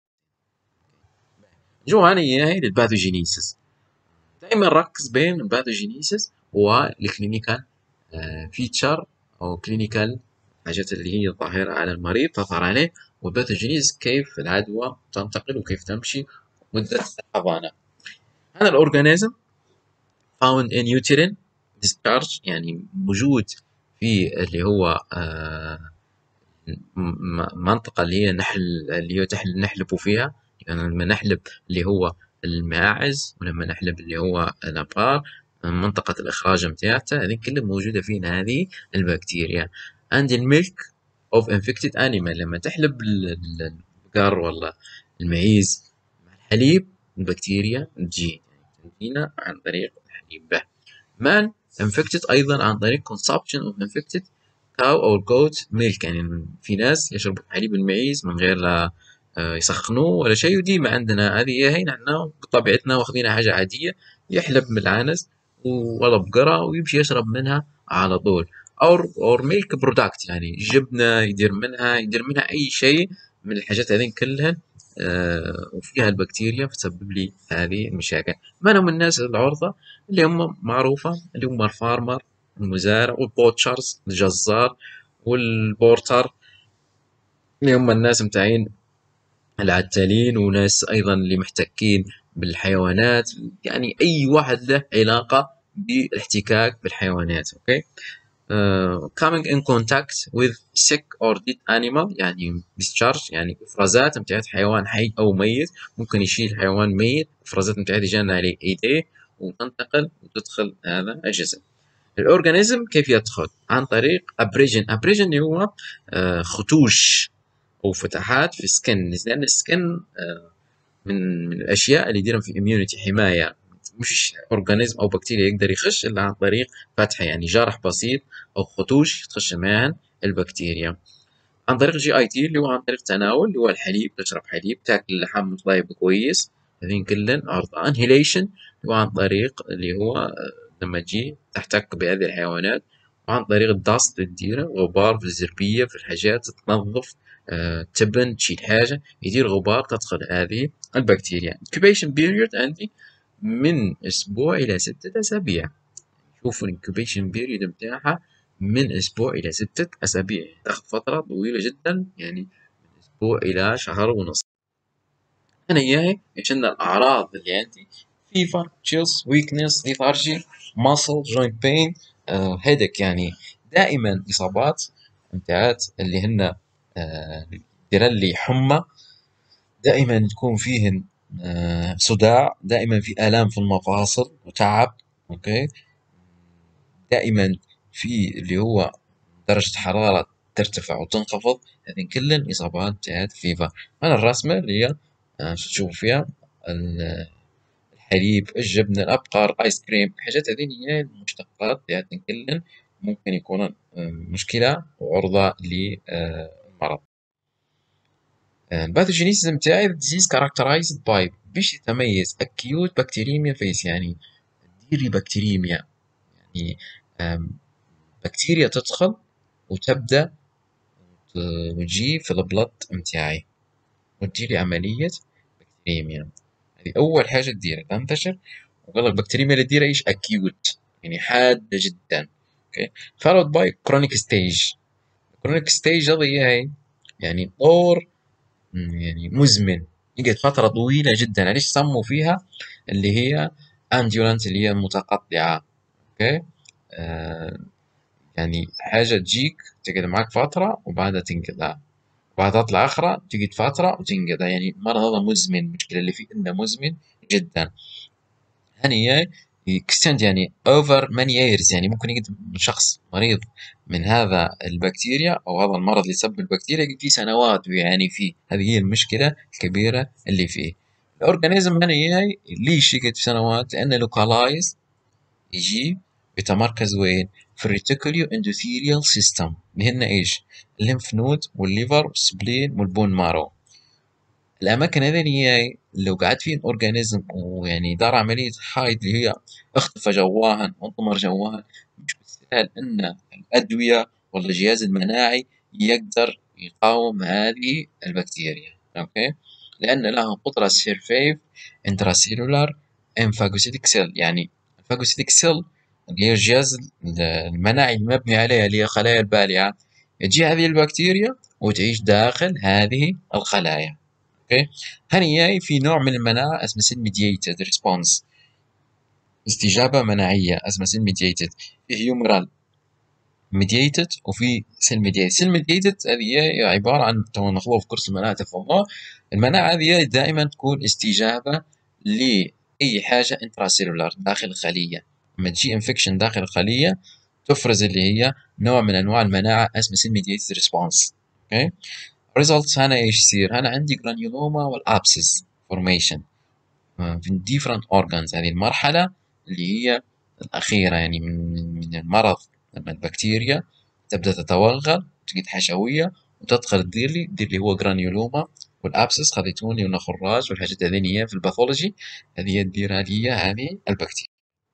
جو هنا هي للباثوجينيسيس. دائما نركز بين الباثوجينيسيس والكلينيكال آه فيتشر او كلينيكال حاجات اللي هي ظاهرة على المريض تظهر عليه، والباثوجينيسيس كيف العدوى تنتقل وكيف تمشي مدة الحضانة. هذا الأورجانيزم found in uterine discharge، يعني موجود في اللي هو آه منطقة اللي هي نحل اللي هي تحل نحلبوا فيها، يعني لما نحلب اللي هو الماعز ولما نحلب اللي هو الأبقار، منطقة الإخراج متاعتها هذه كلها موجودة فينا هذه البكتيريا. عند الميلك of infected animal، لما تحلب البقر ولا المعيز مع الحليب البكتيريا تجي تجينا عن طريق الحليب. مان infected أيضا عن طريق consumption of infected cow أو goat milk، يعني في ناس يشربوا حليب المعيز من غير لا يسخنوه ولا شيء، ودي ما عندنا هذه هي نحن بطبيعتنا واخذينها حاجة عادية، يحلب من العنز ولا بقرة ويمشي يشرب منها على طول. أو أو ميلك برودكت، يعني جبنة يدير منها يدير منها أي شيء من الحاجات هذين كلها آه وفيها البكتيريا فتسبب لي هذه المشاكل. من هم الناس العرضة؟ اللي هم معروفة، اللي هم الفارمر المزارع، والبوتشرز الجزار، والبورتر اللي هم الناس متاعين العتالين، وناس أيضا اللي محتكين بالحيوانات، يعني أي واحد له علاقة بالاحتكاك بالحيوانات. اوكي. Uh, coming in contact with sick or dead animal يعني discharge يعني افرازات متاعت حيوان حي او ميت، ممكن يشيل حيوان ميت افرازات متاعت يجينا عليه ايديه وتنتقل وتدخل هذا الجسم. الاورجانيزم كيف يدخل؟ عن طريق ابريجن. ابريجن اللي هو آه، خطوش او فتحات في السكن، لان السكن آه، من من الاشياء اللي يديرهم في اميونيتي حمايه، مش اورجانيزم او بكتيريا يقدر يخش الا عن طريق فتحه، يعني جرح بسيط او خطوش تخش معاهن البكتيريا. عن طريق جي اي تي اللي هو عن طريق تناول، اللي هو الحليب، تشرب حليب، تاكل لحم طيب كويس، هذين كلن عرض. انهيليشن اللي هو عن طريق اللي هو آه، لما تجي تحتك بهذه الحيوانات، وعن طريق الدست تديره غبار في الزربية في الحاجات تنظف، آه، تبن تشيل حاجة يدير غبار تدخل هذه البكتيريا. incubation period عندي من اسبوع الى ستة اسابيع. شوفوا الانكوبيشن بيريود بتاعها من اسبوع الى ستة اسابيع، تاخذ فترة طويلة جدا، يعني من اسبوع الى شهر ونص. انا اياهي ايش عندنا الاعراض اللي عندي؟ فيفر، تشيلز، ويكنس، ليثارجي، ماسل جوينت بين، هيدك. يعني دائما اصابات نتاعت اللي هن آه، دير لي حمى، دائما تكون فيهن آه، صداع، دائما في آلام في المفاصل وتعب. اوكي. دائما في اللي هو درجة حرارة ترتفع وتنخفض، هذه كلن إصابات تاعت فيفا. أنا الرسمة اللي هي آه، شو تشوف فيها ال- الحليب، الجبن، الأبقار، الآيس كريم، الحاجات هذه هي المشتقات تاعتن كلن ممكن يكون آه، مشكلة وعرضة للمرض. الباثوجينيسيس نتاعي disease characterized by باش يتميز acute bacteremia phase، يعني ديري بكتيريميا، يعني آم، بكتيريا تدخل وتبدأ وتجي في البلد متاعي وتجيلي عملية بكتيريميا. هذه أول حاجة تديرها تنتشر، وقال البكتيريميا اللي تديرها إيش acute، يعني حادة جدا. اوكي. followed by chronic stage. chronic stage هذه هي يعني طور يعني مزمن، يقعد فترة طويلة جدا. ليش سموا فيها اللي هي انديولنت، اللي هي متقطعة. اوكي. آه يعني حاجة تجيك تقعد معاك فترة وبعدها تنقطع، وبعدها تطلع أخرى تقعد فترة وتنقطع، يعني المرض هذا مزمن. المشكلة اللي فيه إنه مزمن جدا. هني يكستند يعني over many years، يعني ممكن يقعد شخص مريض من هذا البكتيريا أو هذا المرض اللي يسبب البكتيريا يقعد فيه سنوات ويعاني فيه. هذه هي المشكلة الكبيرة اللي فيه. الأورجانيزم هني ليش يقعد سنوات؟ لأنه لوكالايز، يجي يتمركز وين؟ في الريتيكوليو اندوثيليال سيستم، اللي هن ايش؟ الليمف نود والليفر والسبلين والبون مارو. الاماكن هذه هي لو قعد فيه اورجانيزم ويعني دار عمليه حايد اللي هي اختفى جواهن وانطمر جواهن، مش بالسهل ان الادويه ولا الجهاز المناعي يقدر يقاوم هذه البكتيريا. اوكي. لان لها قدره سيرفيف انتراسيلولار انفاجوسيتك سيل، يعني الفاجوسيتك سيل اللي هي الجهاز المناعي المبني عليها اللي هي خلايا البالعه، تجي هذه البكتيريا وتعيش داخل هذه الخلايا. اوكي. هنياي في نوع من المناعة اسمه سيل ميدييتد ريسبونس، استجابة مناعية اسمها سيل ميدييتد. في هيومرال ميدييتد وفي سيل ميدييتد. سيل ميدييتد هذه هي عبارة عن، تو ناخذوها في كورس المناعة تفهموها. المناعة هذه دائما تكون استجابة لأي حاجة انتراسيلولار داخل الخلية. لما تجي انفكشن داخل الخلية تفرز اللي هي نوع من انواع المناعة اسمه سيل ميدييتد ريسبونس. اوكي. results هنا ايش يصير؟ هنا عندي جرانيولوما والابسس فورميشن في different organs. هذه المرحلة اللي هي الأخيرة يعني من من المرض، لما البكتيريا تبدأ تتوغل تجد حشوية وتدخل تدير لي تدير لي هو جرانيولوما والابسس، خليتوني ونخراج والحاجات هذه هي في الباثولوجي، هذه هي تديرها لي هذه البكتيريا.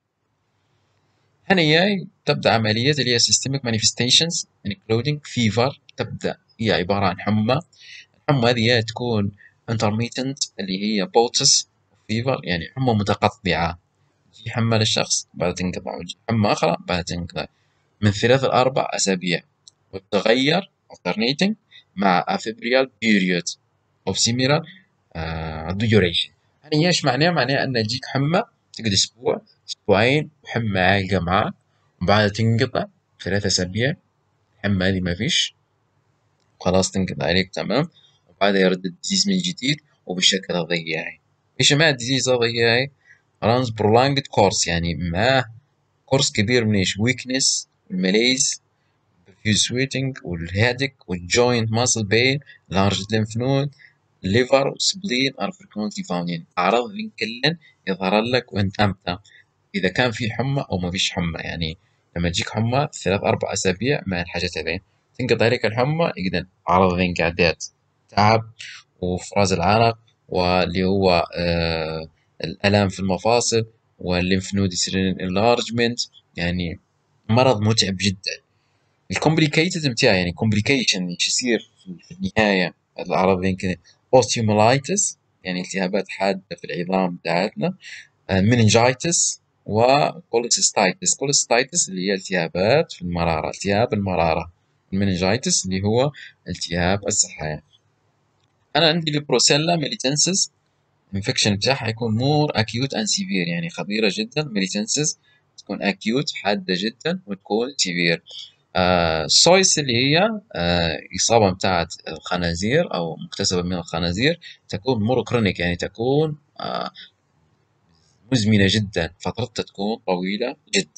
هنا هي تبدأ عمليات اللي هي systemic manifestations including fever. تبدأ هي عبارة عن حمى. الحمى هذه تكون intermittent اللي هي بوتس فيفر، يعني حمى متقطعة، تجي حمى للشخص بعد تنقطع، وتجي حمى أخرى بعد تنقطع من ثلاث لأربع أسابيع، وتتغير alternating مع a febrile period of similar uh, duration. يعني ايش معناه؟ معناه أن تجيك حمى تقعد أسبوع أسبوعين وحمى عالقة معاك، وبعدها تنقطع ثلاثة أسابيع، الحمى هذه ما فيش، خلاص تنقطع عليك تمام، وبعدها يرد الديزيز من جديد وبالشكل الضياعي. إيش معنى الديزيز الضياعي؟ runs prolonged course، يعني معاه كورس كبير من إيش؟ weakness والماليز diffuse sweating والهيدك والjoint muscle pain large lymph node liver spleen are frequently found. يعني أعراض ذي كلن يظهر لك وأنت أمتى إذا كان في حمى أو ما فيش حمى. يعني لما تجيك حمى ثلاث أربع أسابيع مع الحاجات هذين تنقطع عليك الحمى، إذا أعراض ذين قعدات تعب وإفراز العرق واللي هو آه الآلام في المفاصل والليمف نود يصير انلارجمنت، يعني مرض متعب جدا. الكومبليكيتد متاعي يعني كومبليكيشن ايش يصير في في النهاية الأعراض يمكن اوستيومالايتس، يعني التهابات حادة في العظام بتاعتنا، مننجايتس وكوليسيستايتس. كوليسيستايتس اللي هي التهابات في المرارة، التهاب المرارة. المننجايتس اللي هو التهاب السحايا. أنا عندي البروسيلا ميليتنسس الانفكشن بتاعها يكون مور اكيوت اند سيفير، يعني خطيرة جدا. ميليتنسس تكون اكيوت حادة جدا وتكون سيفير. آه السويس اللي هي آه إصابة بتاعت الخنازير أو مكتسبة من الخنازير تكون مور كرونيك، يعني تكون آه مزمنة جدا، فترتها تكون طويلة جدا.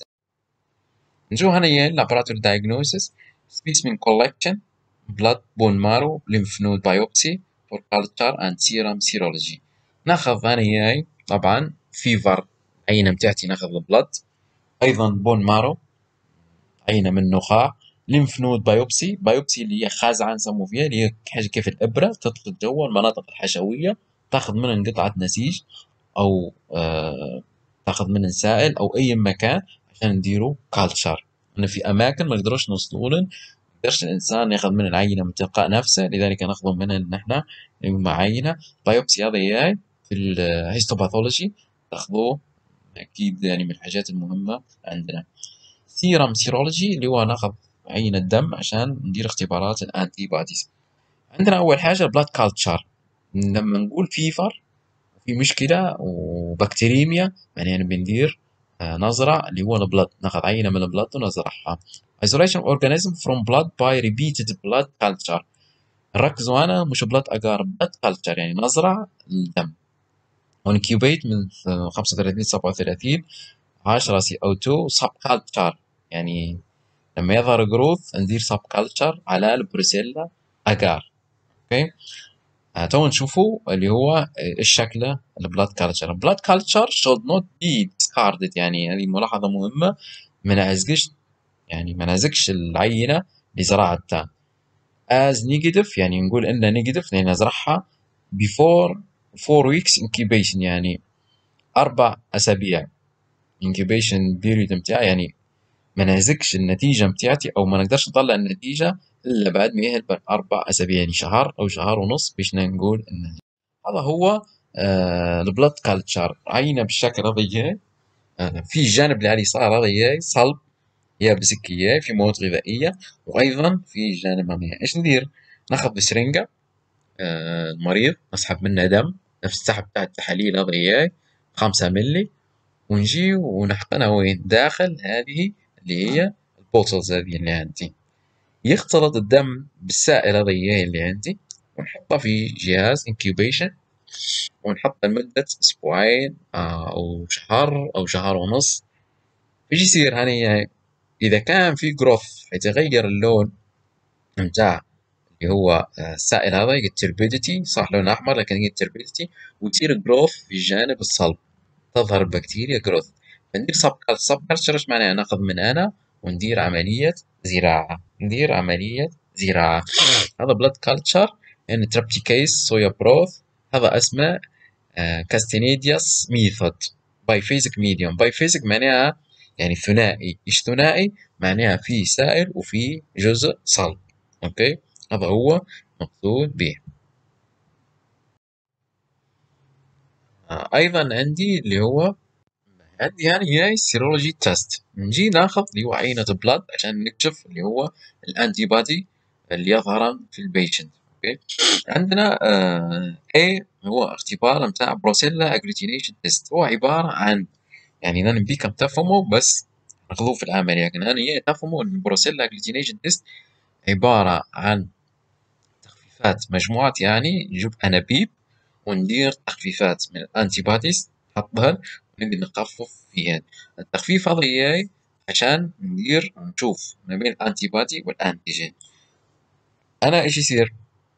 نجو هنا laboratory diagnosis specimen collection blood bone marrow lymph node biopsy for culture and serum serology. ناخذ هنا هي طبعا فيفر عينة بتاعتي ناخذ البلد، أيضا بون مارو عينة من نخاع، ليمف نود بايوبسي، بايوبسي اللي هي خازعة نسمو فيها، اللي هي حاجة كيف الإبرة تدخل جوا المناطق الحشوية تاخذ منها قطعة نسيج أو آه تاخذ منها سائل أو أي مكان عشان نديرو كالتشر. إن في أماكن ما نقدروش نوصلوا لن يقدرش الإنسان ياخذ من العينة من تلقاء نفسه، لذلك ناخذ منها إن إحنا مع عينة بايوبسي. هذا هي في الهيستوباثولوجي تاخذوه أكيد، يعني من الحاجات المهمة عندنا. سيرم سيرولوجي اللي هو ناخذ عينة دم عشان ندير اختبارات الانتي بوديز. عندنا أول حاجة البلاد كالتشر. لما نقول فيفر وفي مشكلة وبكتيريميا يعني بندير آه نزرع اللي هو البلد، ناخذ عينة من البلد ونزرعها. isolation organism from blood by repeated blood culture. ركزوا أنا مش blood agar blood culture، يعني نزرع الدم. ونكيوبيت من خمسة وثلاثين سبعة وثلاثين عشرة سي أو اثنين سب كالتشر، يعني لما يظهر جروث ندير سب كالتشر على البروسيلا اجار. اوكي آه تو نشوفوا اللي هو الشكل البلاد كالتشر. البلاد كالتشر should not be discarded، يعني هذه ملاحظة مهمة، ما نعزقش يعني ما نعزقش العينة اللي زرعتها as negative، يعني نقول انها negative يعني نزرعها before four weeks incubation، يعني أربع أسابيع incubation period متاعها، يعني ما نعزقش النتيجة متاعتي أو ما نقدرش نطلع النتيجة إلا بعد ما يهل أربع أسابيع، يعني شهر أو شهر ونص باش نقول النتيجة. هذا هو آه البلد كالتشر. عينة بالشكل هذا آه في الجانب اللي على اليسار هذا صلب يابس كياي في مواد غذائية، وأيضا في جانب أمامي إيش ندير؟ ناخذ بسرنجة آه المريض نسحب منه دم نفس السحب بتاع التحاليل هذا إياي خمسة ملي، ونجي ونحقنها وين؟ داخل هذه اللي هي البوتلز هذه اللي عندي. يختلط الدم بالسائل هذا إياه اللي عندي، ونحطه في جهاز انكيوبيشن، ونحطه لمدة أسبوعين آه أو شهر أو شهر ونص. إيش يصير هني؟ إذا كان في جروث حيتغير اللون متاع اللي هو آه السائل هذا، يجي التربيديتي صح لون أحمر لكن يجي التربيديتي، وتصير جروث في الجانب الصلب، تظهر البكتيريا جروث. فندير سب كلتشر. سب كلتشر ايش معناها؟ ناخذ من هنا وندير عملية زراعة، ندير عملية زراعة. هذا بلاد كلتشر يعني ترابتيكيس صويا بروث، هذا اسمه آه كاستينيدياس ميثود باي فيزيك ميديوم. باي فيزيك معناها يعني ثنائي. ايش ثنائي؟ معناها في سائل وفي جزء صلب. اوكي هذا هو مقصود به. آه ايضا عندي اللي هو عندي يعني هي سيرولوجي تيست. نجي ناخذ اللي هو عينة بلاد عشان نكشف اللي هو الانتي بادي اللي يظهر في البيشنت. اوكي عندنا آه A هو اختبار متاع بروسيلا اجلوتينيشن تيست، هو عبارة عن يعني أنا بيكم تفهموا بس ناخذوه في العمل، لكن أنا إياه تفهموا إن البروسيلا أجلوتينيشن تيست عبارة عن تخفيفات مجموعة، يعني نجيب أنابيب وندير تخفيفات من الأنتي بوديز نحطهن ونبي نخفف فيهن. التخفيف هذا إياي عشان ندير نشوف ما بين الأنتي بودي والأنتيجين. أنا إيش يصير؟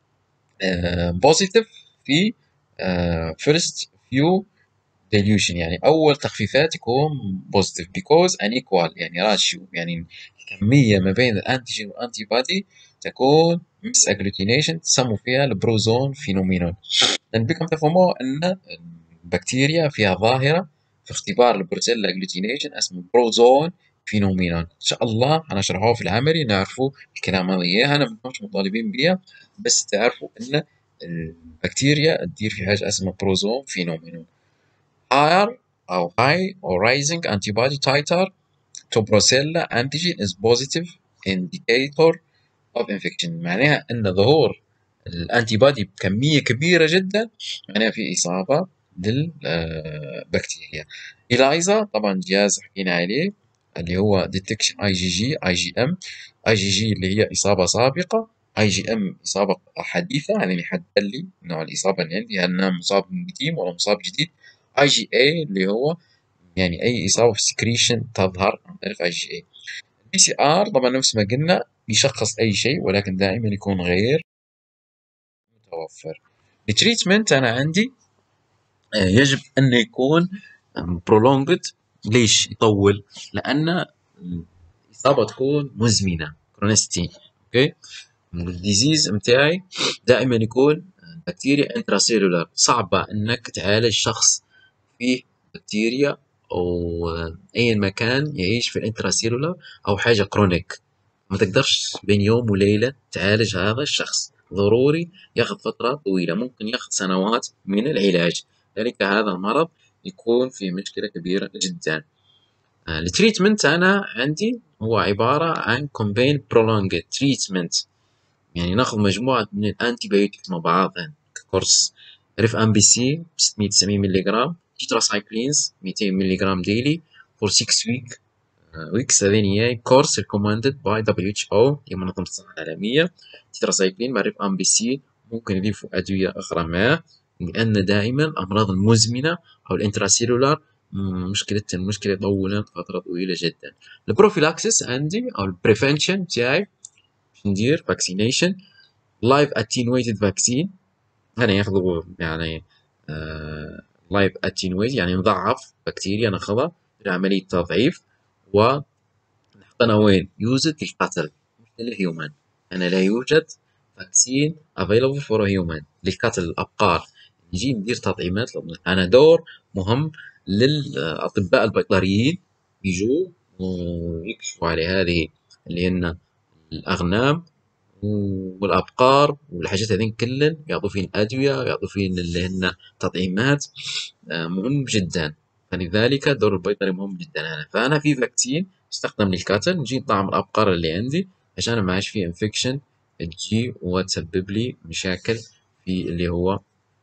بوزيتيف في فيرست فيو dilution، يعني أول تخفيفات يكون positive because unequal، يعني راشيو، يعني الكمية ما بين الأنتيجين والأنتي بادي تكون مس أجلوتينيشن تسموا فيها البروزون فينومينون. لأن بكم تفهموا أن البكتيريا فيها ظاهرة في اختبار البروتيلا أجلوتينيشن اسمه بروزون فينومينون. إن شاء الله هنشرحوه في العملي نعرفوا الكلام هذا إياه، أنا مش مطالبين بيها، بس تعرفوا أن البكتيريا تدير في حاجة اسمها بروزون فينومينون. higher أو high or rising antibody titer to Brucella antigen is positive indicator of infection، معناها أن ظهور الأنتي بودي بكمية كبيرة جدا معناها في إصابة للبكتيريا. إلايزا طبعا جهاز حكينا عليه اللي هو detection اي جي جي اي جي ام. اي جي جي اللي هي إصابة سابقة، اي جي ام إصابة حديثة، يعني يحدد لي نوع الإصابة اللي عندي، هل أنا مصاب قديم ولا مصاب جديد. اي جي اي اللي هو يعني أي إصابة في سكريشن تظهر عن طريق اي جي اي. البي سي ار طبعا نفس ما قلنا يشخص أي شيء ولكن دائما يكون غير متوفر. التريتمنت أنا عندي يجب أن يكون prolonged. ليش يطول؟ لأن الإصابة تكون مزمنة كرونستي. أوكي، الديزيز متاعي دائما يكون بكتيريا انتراسيلولار، صعبة أنك تعالج شخص فيه بكتيريا أو أي مكان يعيش في الانتراسيلولار أو حاجة كرونيك، ما تقدرش بين يوم وليلة تعالج هذا الشخص، ضروري ياخذ فترة طويلة، ممكن ياخذ سنوات من العلاج، لذلك هذا المرض يكون فيه مشكلة كبيرة جدا. التريتمنت أنا عندي هو عبارة عن combined prolonged treatment، يعني ناخذ مجموعة من الأنتي بايوتيك مع بعضها كورس ريف ام بي سي ستمية تسعمية مللي جرام، تيتراسايكلينز مئتين مللي جرام ديلي فور ستة ويك ويكس. هذين هي كورس ريكومندد باي دبليو اتش او هي منظمة الصحة العالمية. تيتراسايكلين مع ريف ام بي سي، ممكن يضيفوا أدوية أخرى معه، لأن دائما الأمراض المزمنة أو الانتراسيلولار مشكلة المشكلة يطول فترة طويلة جدا. البروفيلاكسس عندي أو البريفنشن تاعي ندير فاكسينيشن لايف اتينويتد فاكسين، هنا ياخذوا يعني لايف اتينويت يعني مضاعف بكتيريا ناخذها لعملية تضعيف، ونحطنا وين يوزد للقتل مش للهيومن. أنا لا يوجد فاكسين available for a human للقتل الأبقار، نجي ندير تطعيمات. أنا دور مهم للأطباء البيطريين يجوا ويكشفوا على هذه اللي هن الأغنام والأبقار والحاجات هذين كلن، يعطوا فين أدوية، يعطوا فين اللي هن تطعيمات، مهم جدا. فلذلك دور البيطري مهم جدا هنا. فأنا في فاكسين استخدم للقتل، نجي نطعم الأبقار اللي عندي عشان ما عادش في انفكشن تجي وتسبب لي مشاكل في اللي هو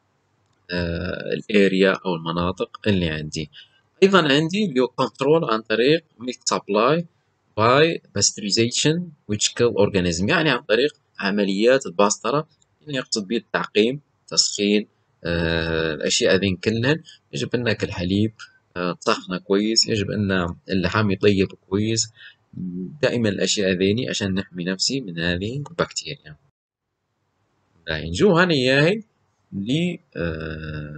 آه الاريا أو المناطق اللي عندي. أيضا عندي اللي هو كنترول عن طريق ميلك سبلاي by pasteurization which kill organism، يعني عن طريق عمليات الباسطرة اللي يقصد به التعقيم، تسخين، آه الأشياء هذين كلهن. يجب أن الحليب آه تسخنه كويس، يجب أن اللحم يطيب كويس، دائما الأشياء هذيني عشان نحمي نفسي من هذه البكتيريا. نجو هاني إياهي ل آه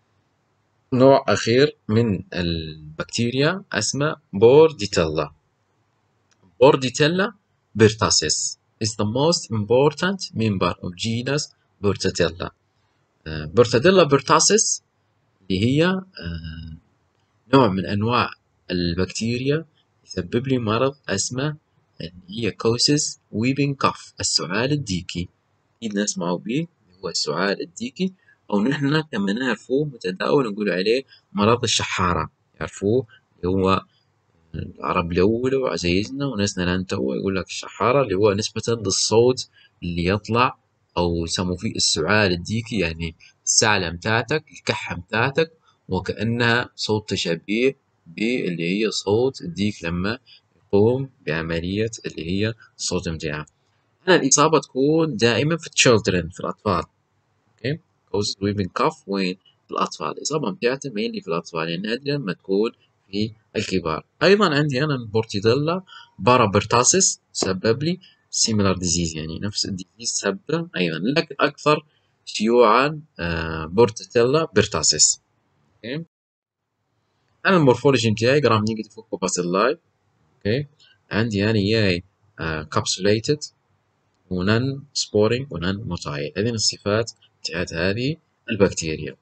نوع أخير من البكتيريا اسمه بورديتيلا. Bordetella pertussis is the most important member of genus Bordetella. uh, Bordetella pertussis اللي هي uh, نوع من أنواع البكتيريا يسبب لي مرض اسمه اللي هي causes weeping cough، السعال الديكي. أكيد نسمعوا به هو السعال الديكي، أو نحن كما نعرفوه متداول نقول عليه مرض الشحارة، يعرفوه اللي هو العرب الأول وعزيزنا وناسنا الآن توا يقول لك الشحارة، اللي هو نسبة للصوت اللي يطلع أو يسموا فيه السعال الديكي، يعني السعلة متاعتك الكحة متاعتك وكأنها صوت شبيه باللي هي صوت الديك لما يقوم بعملية اللي هي الصوت متاعه. هنا الإصابة تكون دائما في children، في الأطفال. اوكي، causes weeping cough وين؟ في الأطفال. الإصابة متاعتها mainly في الأطفال، يعني نادرا ما تكون في الكبار. أيضا عندي أنا البورتيديلا بارابرتاسيس سبب لي similar disease، يعني نفس الديزيز سبب أيضا، لكن أكثر شيوعا آه بورتيديلا بيرتاسيس. اوكي، أنا المورفولوجي متاعي جرام نيجاتيف كوباسيلاي. اوكي، عندي أنا إياي كابسوليتد ونن سبورينج ونن موتايل، هذه الصفات بتاعت هذه البكتيريا.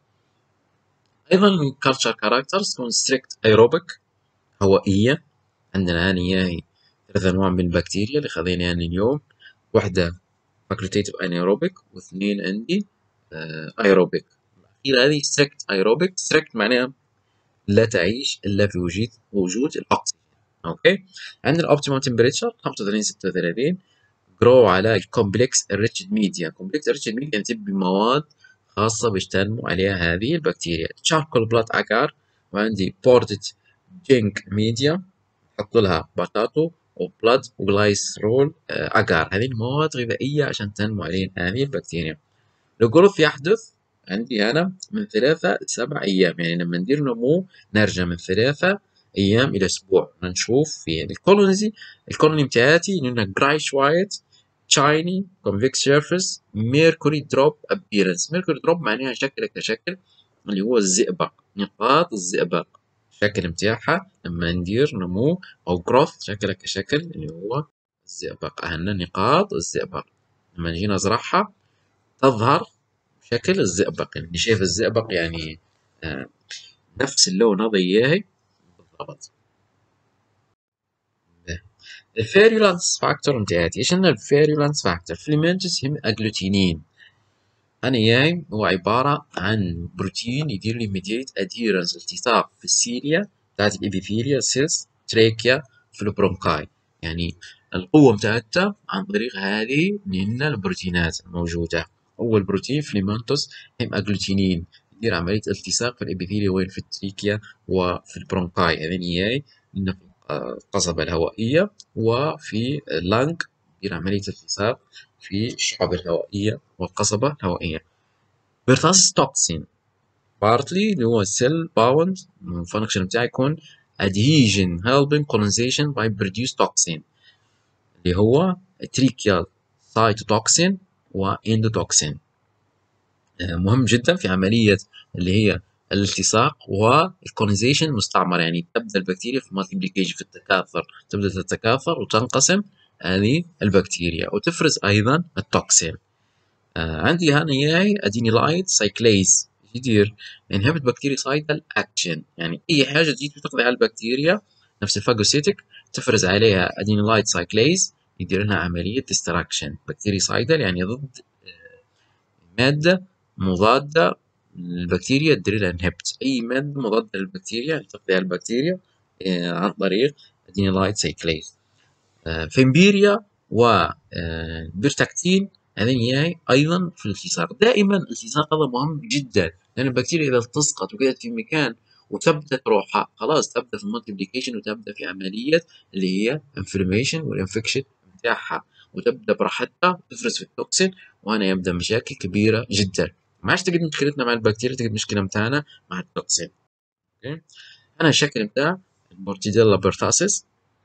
أيضا من culture characters تكون strict aerobic، هوائية. عندنا هاني إياهي ثلاث أنواع من البكتيريا اللي خذينا يعني اليوم، واحدة facultative anaerobic، واثنين عندي آه aerobic. الأخيرة هذه strict aerobic. strict معناها لا تعيش إلا في وجود وجود الأكسجين. أوكي، عندنا الأوبتيمال تمبريتشر خمسة وثلاثين ستة وثلاثين. جرو على الكومبلكس enriched ميديا. كومبلكس enriched ميديا يعني تبي مواد خاصة باش تنمو عليها هذه البكتيريا. تشاركول بلات أجار، وعندي بوردد جينك ميديا نحط لها بطاطو وبلاد وجلايسرول أجار، هذه المواد غذائية عشان تنمو عليها هذه البكتيريا. الجروث يحدث عندي أنا من ثلاثة لسبع أيام، يعني لما ندير نمو نرجع من ثلاثة أيام إلى أسبوع نشوف في الكولونيزي. الكولوني متاعتي لأنها جرايش وايت شايني كونفكس سيرفيس ميركوري دروب أبيرنس. ميركوري دروب معناها شكل كشكل اللي هو الزئبق، نقاط الزئبق الشكل متاعها لما ندير نمو أو جروث شكلها كشكل اللي هو الزئبق. أهنا نقاط الزئبق لما نجي نزرعها تظهر شكل الزئبق، يعني شايف الزئبق يعني آه نفس اللون هذا إياهي بالضبط. الفيرولانس فاكتور متاعتي ايش هنا الفيرولانس فاكتور؟ فيلمنتس هم اجلوتينين. انا إياهي هو عبارة عن بروتين يدير لي ميديت اديرنس التصاق في السيليا بتاعت الابيثيليا سيلز تريكيا في البرونكاي، يعني القوة متاعتها عن طريق هذه من البروتينات الموجودة. أول بروتين فيلمنتوس هم أجلوتينين يدير عملية التصاق في الإبيثيليا وين؟ في التريكيا وفي البرونكاي، هذين إياي إن في القصبة الهوائية وفي اللنج يدير عملية التصاق في الشعب الهوائية والقصبة الهوائية. بيرتاسيس توكسين partly اللي هو cell bound function بتاعي يكون adhesion helping colonization by produce toxin اللي هو tracheal cytotoxin واندوتوكسين. مهم جدا في عملية اللي هي الالتصاق والكولونيزيشن المستعمرة، يعني تبدأ البكتيريا في multiplication في التكاثر، تبدأ تتكاثر وتنقسم هذه البكتيريا وتفرز أيضا التوكسين. آه عندي هنا إياي أدينيلايد سايكليز يدير inhibit bactericidal action، يعني أي حاجة تجي تقضي على البكتيريا نفس الفاجوسيتك تفرز عليها أدينيلايد سايكليز يدير لها عملية destruction. بكتيريسايدال يعني ضد مادة مضادة للبكتيريا تدير لها inhibit، أي مادة مضادة للبكتيريا تقضي على البكتيريا آه عن طريق أدينيلايد سايكليز. آه فيمبيريا وبيرتاكتين هذين إياي أيضا في الالتصاق. دائما الالتصاق هذا مهم جدا، لأن البكتيريا إذا التصقت وقعدت في مكان وثبتت روحها خلاص تبدأ في المالتيبليكيشن وتبدأ في عملية اللي هي انفلاميشن والانفكشن بتاعها وتبدأ براحتها تفرز في التوكسين، وهنا يبدأ مشاكل كبيرة جدا. ما عادش تقعد مشكلتنا مع البكتيريا، تقعد مشكلة متاعنا مع التوكسين. أوكي، أنا الشكل بتاع البورتيديلا بيرتاسيس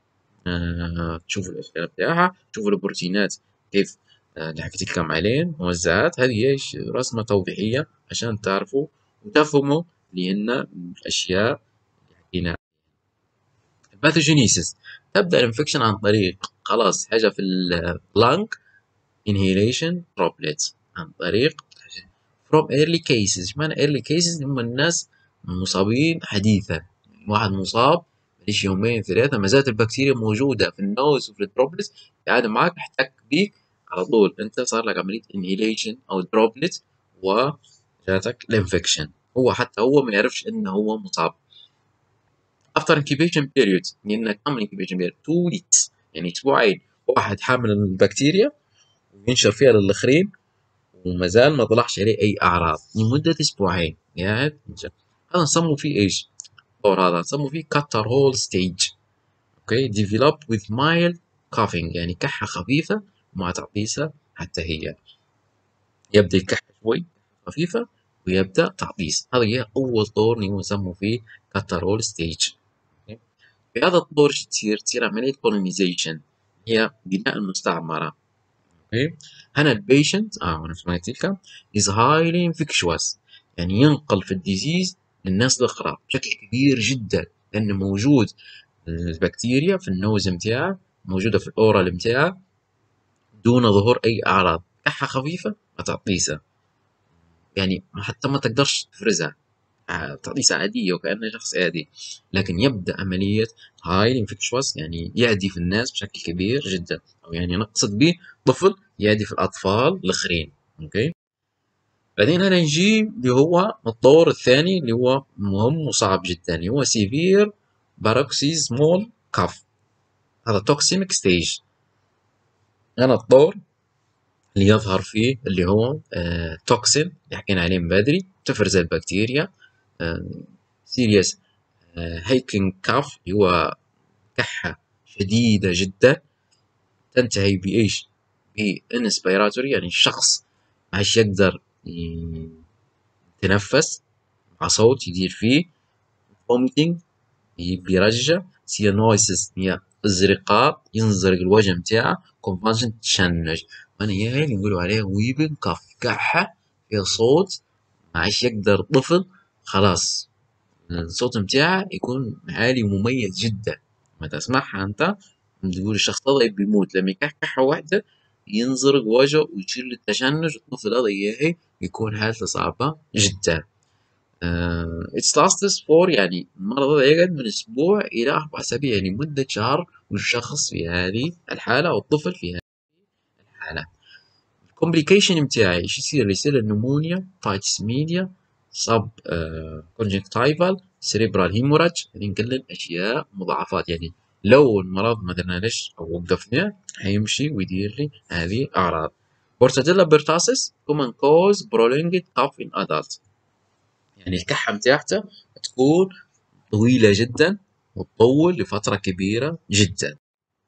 آه، تشوفوا الأشكال بتاعها، تشوفوا البروتينات كيف آه، اللي حكيت لكم عليهن موزعات. هذه هي رسمة توضيحية عشان تعرفوا وتفهموا لأن الأشياء اللي حكينا. الباثوجينيسيس تبدأ الانفكشن عن طريق خلاص حاجة في اللنج inhalation droplets عن طريق from early cases. ايش معنى early cases؟ هم الناس المصابين حديثا، يعني واحد مصاب ليش يومين ثلاثة ما زالت البكتيريا موجودة في النوز وفي الدروبلت قاعد معك احتك بيك على طول، انت صار لك عملية inhalation او دروبلت وجاتك الانفكشن، هو حتى هو ما يعرفش انه هو مصاب. after incubation period لأن كم incubation period؟ two weeks، يعني اسبوعين واحد حامل البكتيريا وينشر فيها للآخرين وما زال ما طلعش عليه أي أعراض لمدة أسبوعين قاعد ينشر. هذا نسموه فيه إيش؟ الطور هذا نسموه فيه كاتر هول ستيج. اوكي develop with mild coughing، يعني كحة خفيفة ومع تعطيسة حتى هي، يبدأ يكح شوي خفيفة ويبدأ تعطيس. هذا هي أول طور اللي هو نسموه فيه كاتر هول ستيج. في هذا الطور ايش تصير؟ تصير عملية colonization، هي بناء المستعمرة. اوكي هنا البيشنت اه نفس ما قلت لك is highly infectious، يعني ينقل في الديزيز للناس الأخرى بشكل كبير جدا، لأنه موجود البكتيريا في النوز متاعه، موجودة في الأورال متاعه دون ظهور أي أعراض، كحة خفيفة وتعطيسة، يعني حتى ما تقدرش تفرزها، تعطيسة عادية وكأنه شخص عادي، لكن يبدأ عملية هاي انفكشوس، يعني يعدي في الناس بشكل كبير جدا، أو يعني نقصد به طفل يعدي في الأطفال الآخرين. أوكي بعدين هنا نجي اللي هو الطور الثاني اللي هو مهم وصعب جدا، اللي هو سيفير باروكسيزمول كاف، هذا توكسيميك ستيج. هنا الطور اللي يظهر فيه اللي هو آه توكسين اللي حكينا عليه من بدري، تفرز البكتيريا. آه سيريس هيكلينج كاف اللي هو كحة شديدة جدا، تنتهي بإيش؟ بإنسبيراتوري، يعني الشخص ما عادش يقدر يتنفس مع صوت يدير فيه، vomiting بيرجع، سيانويسيس هي ازرقاء ينزرق الوجه متاعه، كونفانشن تشنج، وانا يعني نقولوا عليه ويبن كف، كحة فيها صوت ما عادش يقدر طفل خلاص الصوت متاعه يكون عالي ومميز جدا، ما تسمعها انت تقول الشخص هذا بيموت لما يكحكحة واحدة ينزرق وجهه ويصير له التشنج، الطفل هذا ياهي يكون حالته صعبة جدا. آه it lasts for، يعني المرض هذا يقعد من أسبوع إلى أربع أسابيع، يعني مدة شهر والشخص في هذه الحالة أو الطفل في هذه الحالة. الكومبليكيشن متاعي ايش يصير؟ يصير النمونيا، تايتس ميديا، سب كونجكتيفال، سيريبرال هيموراج، هذه كلها اشياء مضاعفات، يعني لو المرض ما درنالش او وقفناه حيمشي ويدير لي هذه الاعراض. بورتاديلا بيرتاسيس common cause prolonged cough in adult، يعني الكحة متاعته تكون طويلة جدا وتطول لفترة كبيرة جدا.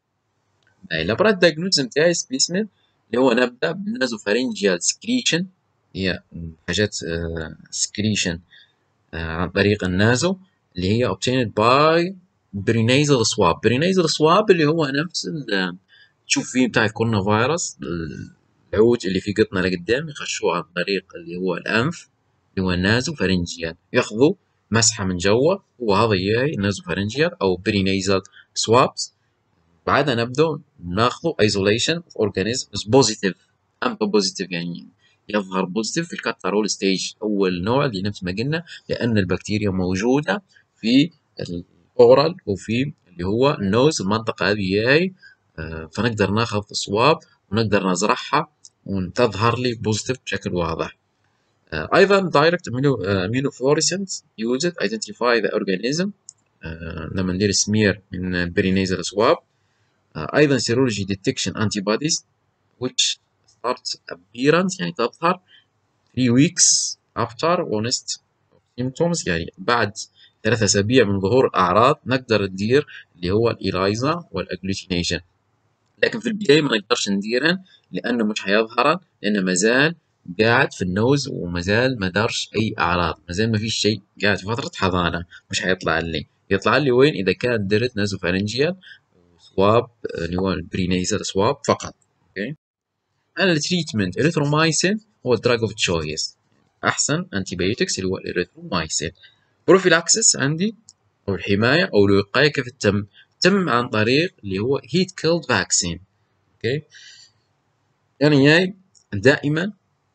الابراد دايجنوز متاعي سبيسمن اللي هو نبدا بالنازوفارينجيال سكريشن، هي حاجات سكريشن عن طريق النازو اللي هي obtained by برينيزال سواب. برينيزال سواب اللي هو نفس تشوف فيه بتاع الكورونا فيروس، العوج اللي في قطنه لقدام يخشوه عن طريق اللي هو الانف اللي هو النازو فارنجيال، ياخذوا مسحه من جوا، وهذا ياي النازو فارنجيال او برينيزال سوابس. بعدها نبدأ ناخذه isolation of organisms positive، أمتى positive؟ يعني يظهر positive في الكاتارول ستيج، أول نوع اللي نفس ما قلنا لأن البكتيريا موجودة في الأورال وفي اللي هو النوز، المنطقة هذه هي، فنقدر ناخذ الصواب ونقدر نزرعها وتظهر لي positive بشكل واضح. أيضا direct immunofluorescence used identify the organism لما ندير سمير من برينيزال سواب. أيضا serology detection antibodies which starts appearance، يعني تظهر three weeks after onset symptoms، يعني بعد ثلاثة أسابيع من ظهور الأعراض نقدر ندير اللي هو الإيلايزا والأجلوتينيشن، لكن في البداية ما نقدرش نديرهن لأنه مش حيظهرن، لأنه مازال قاعد في النوز ومازال ما دارش أي أعراض، مازال ما فيش شيء، قاعد في فترة حضانة، مش حيطلع لي. يطلع لي وين؟ إذا كان درت نازوفارنجيال سواب اللي هو البرينيزال سواب فقط. اوكي انا التريتمنت اريثرومايسين هو الدراج اوف تشويس، احسن انتي بايوتكس اللي هو الاريثرومايسين. بروفيلاكسس عندي او الحمايه او الوقايه كيف تتم؟ تتم عن طريق اللي هو هيت كيلد فاكسين. اوكي يعني جاي دائما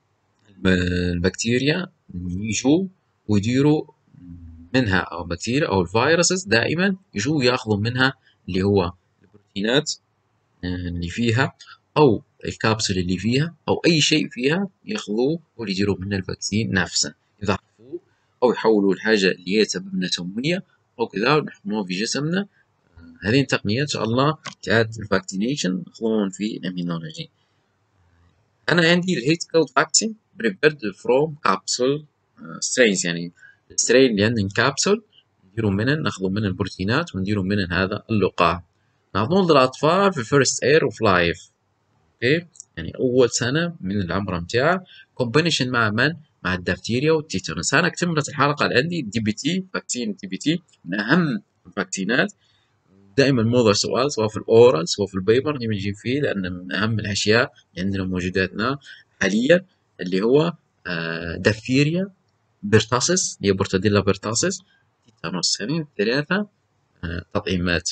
البكتيريا يجوا ويديروا منها، او البكتيريا او الفيروسز دائما يجوا ياخذوا منها اللي هو البروتينات اللي فيها او الكابسول اللي فيها او اي شيء فيها، ياخذوه ويديروا منه الفاكسين نفسه، يضعفوه او يحولوا الحاجه اللي هي تسبب لنا سميه او كذا ونحموه في جسمنا. هذه التقنيات ان شاء الله تاعت الفاكسينيشن ناخذوهم في الاميونولوجي. انا عندي الهيت كيلد فاكسين بريبيرد فروم كابسول سترينز، يعني السترين اللي عندهم كابسول نديروا منن ناخذوا منن البروتينات ونديروا منن هذا اللقاح. نعطوه للأطفال في first year of life. اوكي، يعني أول سنة من العمر متاعه، combination مع من؟ مع الدفتيريا والتيتانوس. أنا اكتملت الحلقة اللي عندي دي بي تي، فاكسين دي بي تي من أهم الفاكسينات. دائما موضوع سؤال سواء في الأورال سواء في البيبر نبي نجيب فيه، لأن من أهم الأشياء اللي عندنا موجوداتنا حاليا اللي هو آه، دفتيريا بيرتاسس، اللي هي بورتاديلا بيرتاسس، تيتانوس. هذين الثلاثة آه، تطعيمات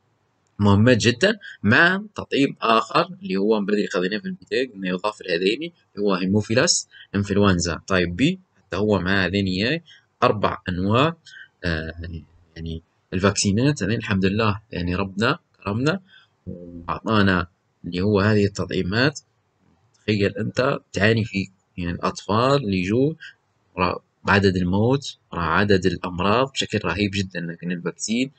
مهمات جدا، مع تطعيم آخر اللي هو من بدري خذيناه في البداية، إنه يضاف لهذين اللي هو هيموفيلاس إنفلونزا تايب بي، حتى هو مع هذين إياه أربع أنواع آه يعني الفاكسينات هذين. الحمد لله يعني ربنا كرمنا وأعطانا اللي هو هذه التطعيمات. تخيل أنت تعاني في يعني الأطفال اللي يجوا عدد الموت عدد الأمراض بشكل رهيب جدا، لكن الفاكسين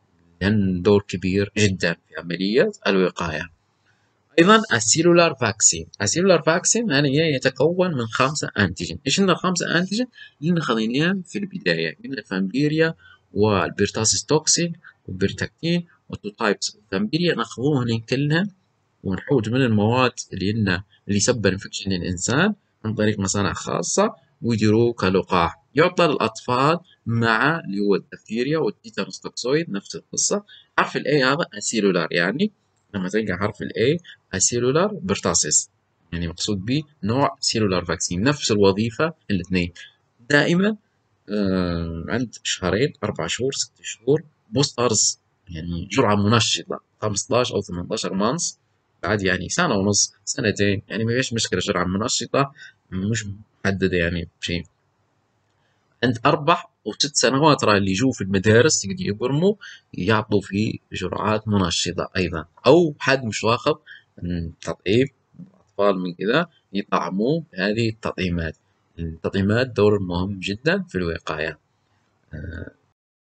لأن دور كبير جدا في عملية الوقاية. أيضا السيلولار فاكسين، السيلولار فاكسين يعني يتكون من خمسة أنتيجين. إيش هن الخمسة أنتيجين اللي خذيناهم في البداية؟ من الفامبيريا والبيرتاسيس توكسين والبيرتاكتين والتو تايبس الفامبيريا، ناخذوهن كلهم ونحوج من المواد اللي لنا اللي يسبب انفكشن للإنسان عن طريق مصانع خاصة، ويديروه كلقاح يعطى للأطفال مع اللي هو الدفتيريا والتيتانوس توكسويد. نفس القصة. حرف ال A هذا أسيلولار، يعني لما تلقى حرف ال A أسيلولار بيرتاسيس، يعني مقصود به نوع سيلولار فاكسين، نفس الوظيفة الاثنين. دائما آه عند شهرين أربع شهور ست شهور بوسترز، يعني جرعة منشطة خمستاشر أو ثمانتاشر مانس، بعد يعني سنة ونص سنتين، يعني ما فيش مشكلة. جرعة منشطة مش محددة يعني بشيء. عند أربع وست سنوات راه اللي يجوا في المدارس يقدروا يبرموا يعطوا في جرعات منشطة أيضا، أو حد مش واخد تطعيم أطفال من كذا يطعموا بهذه التطعيمات. التطعيمات دور مهم جدا في الوقاية.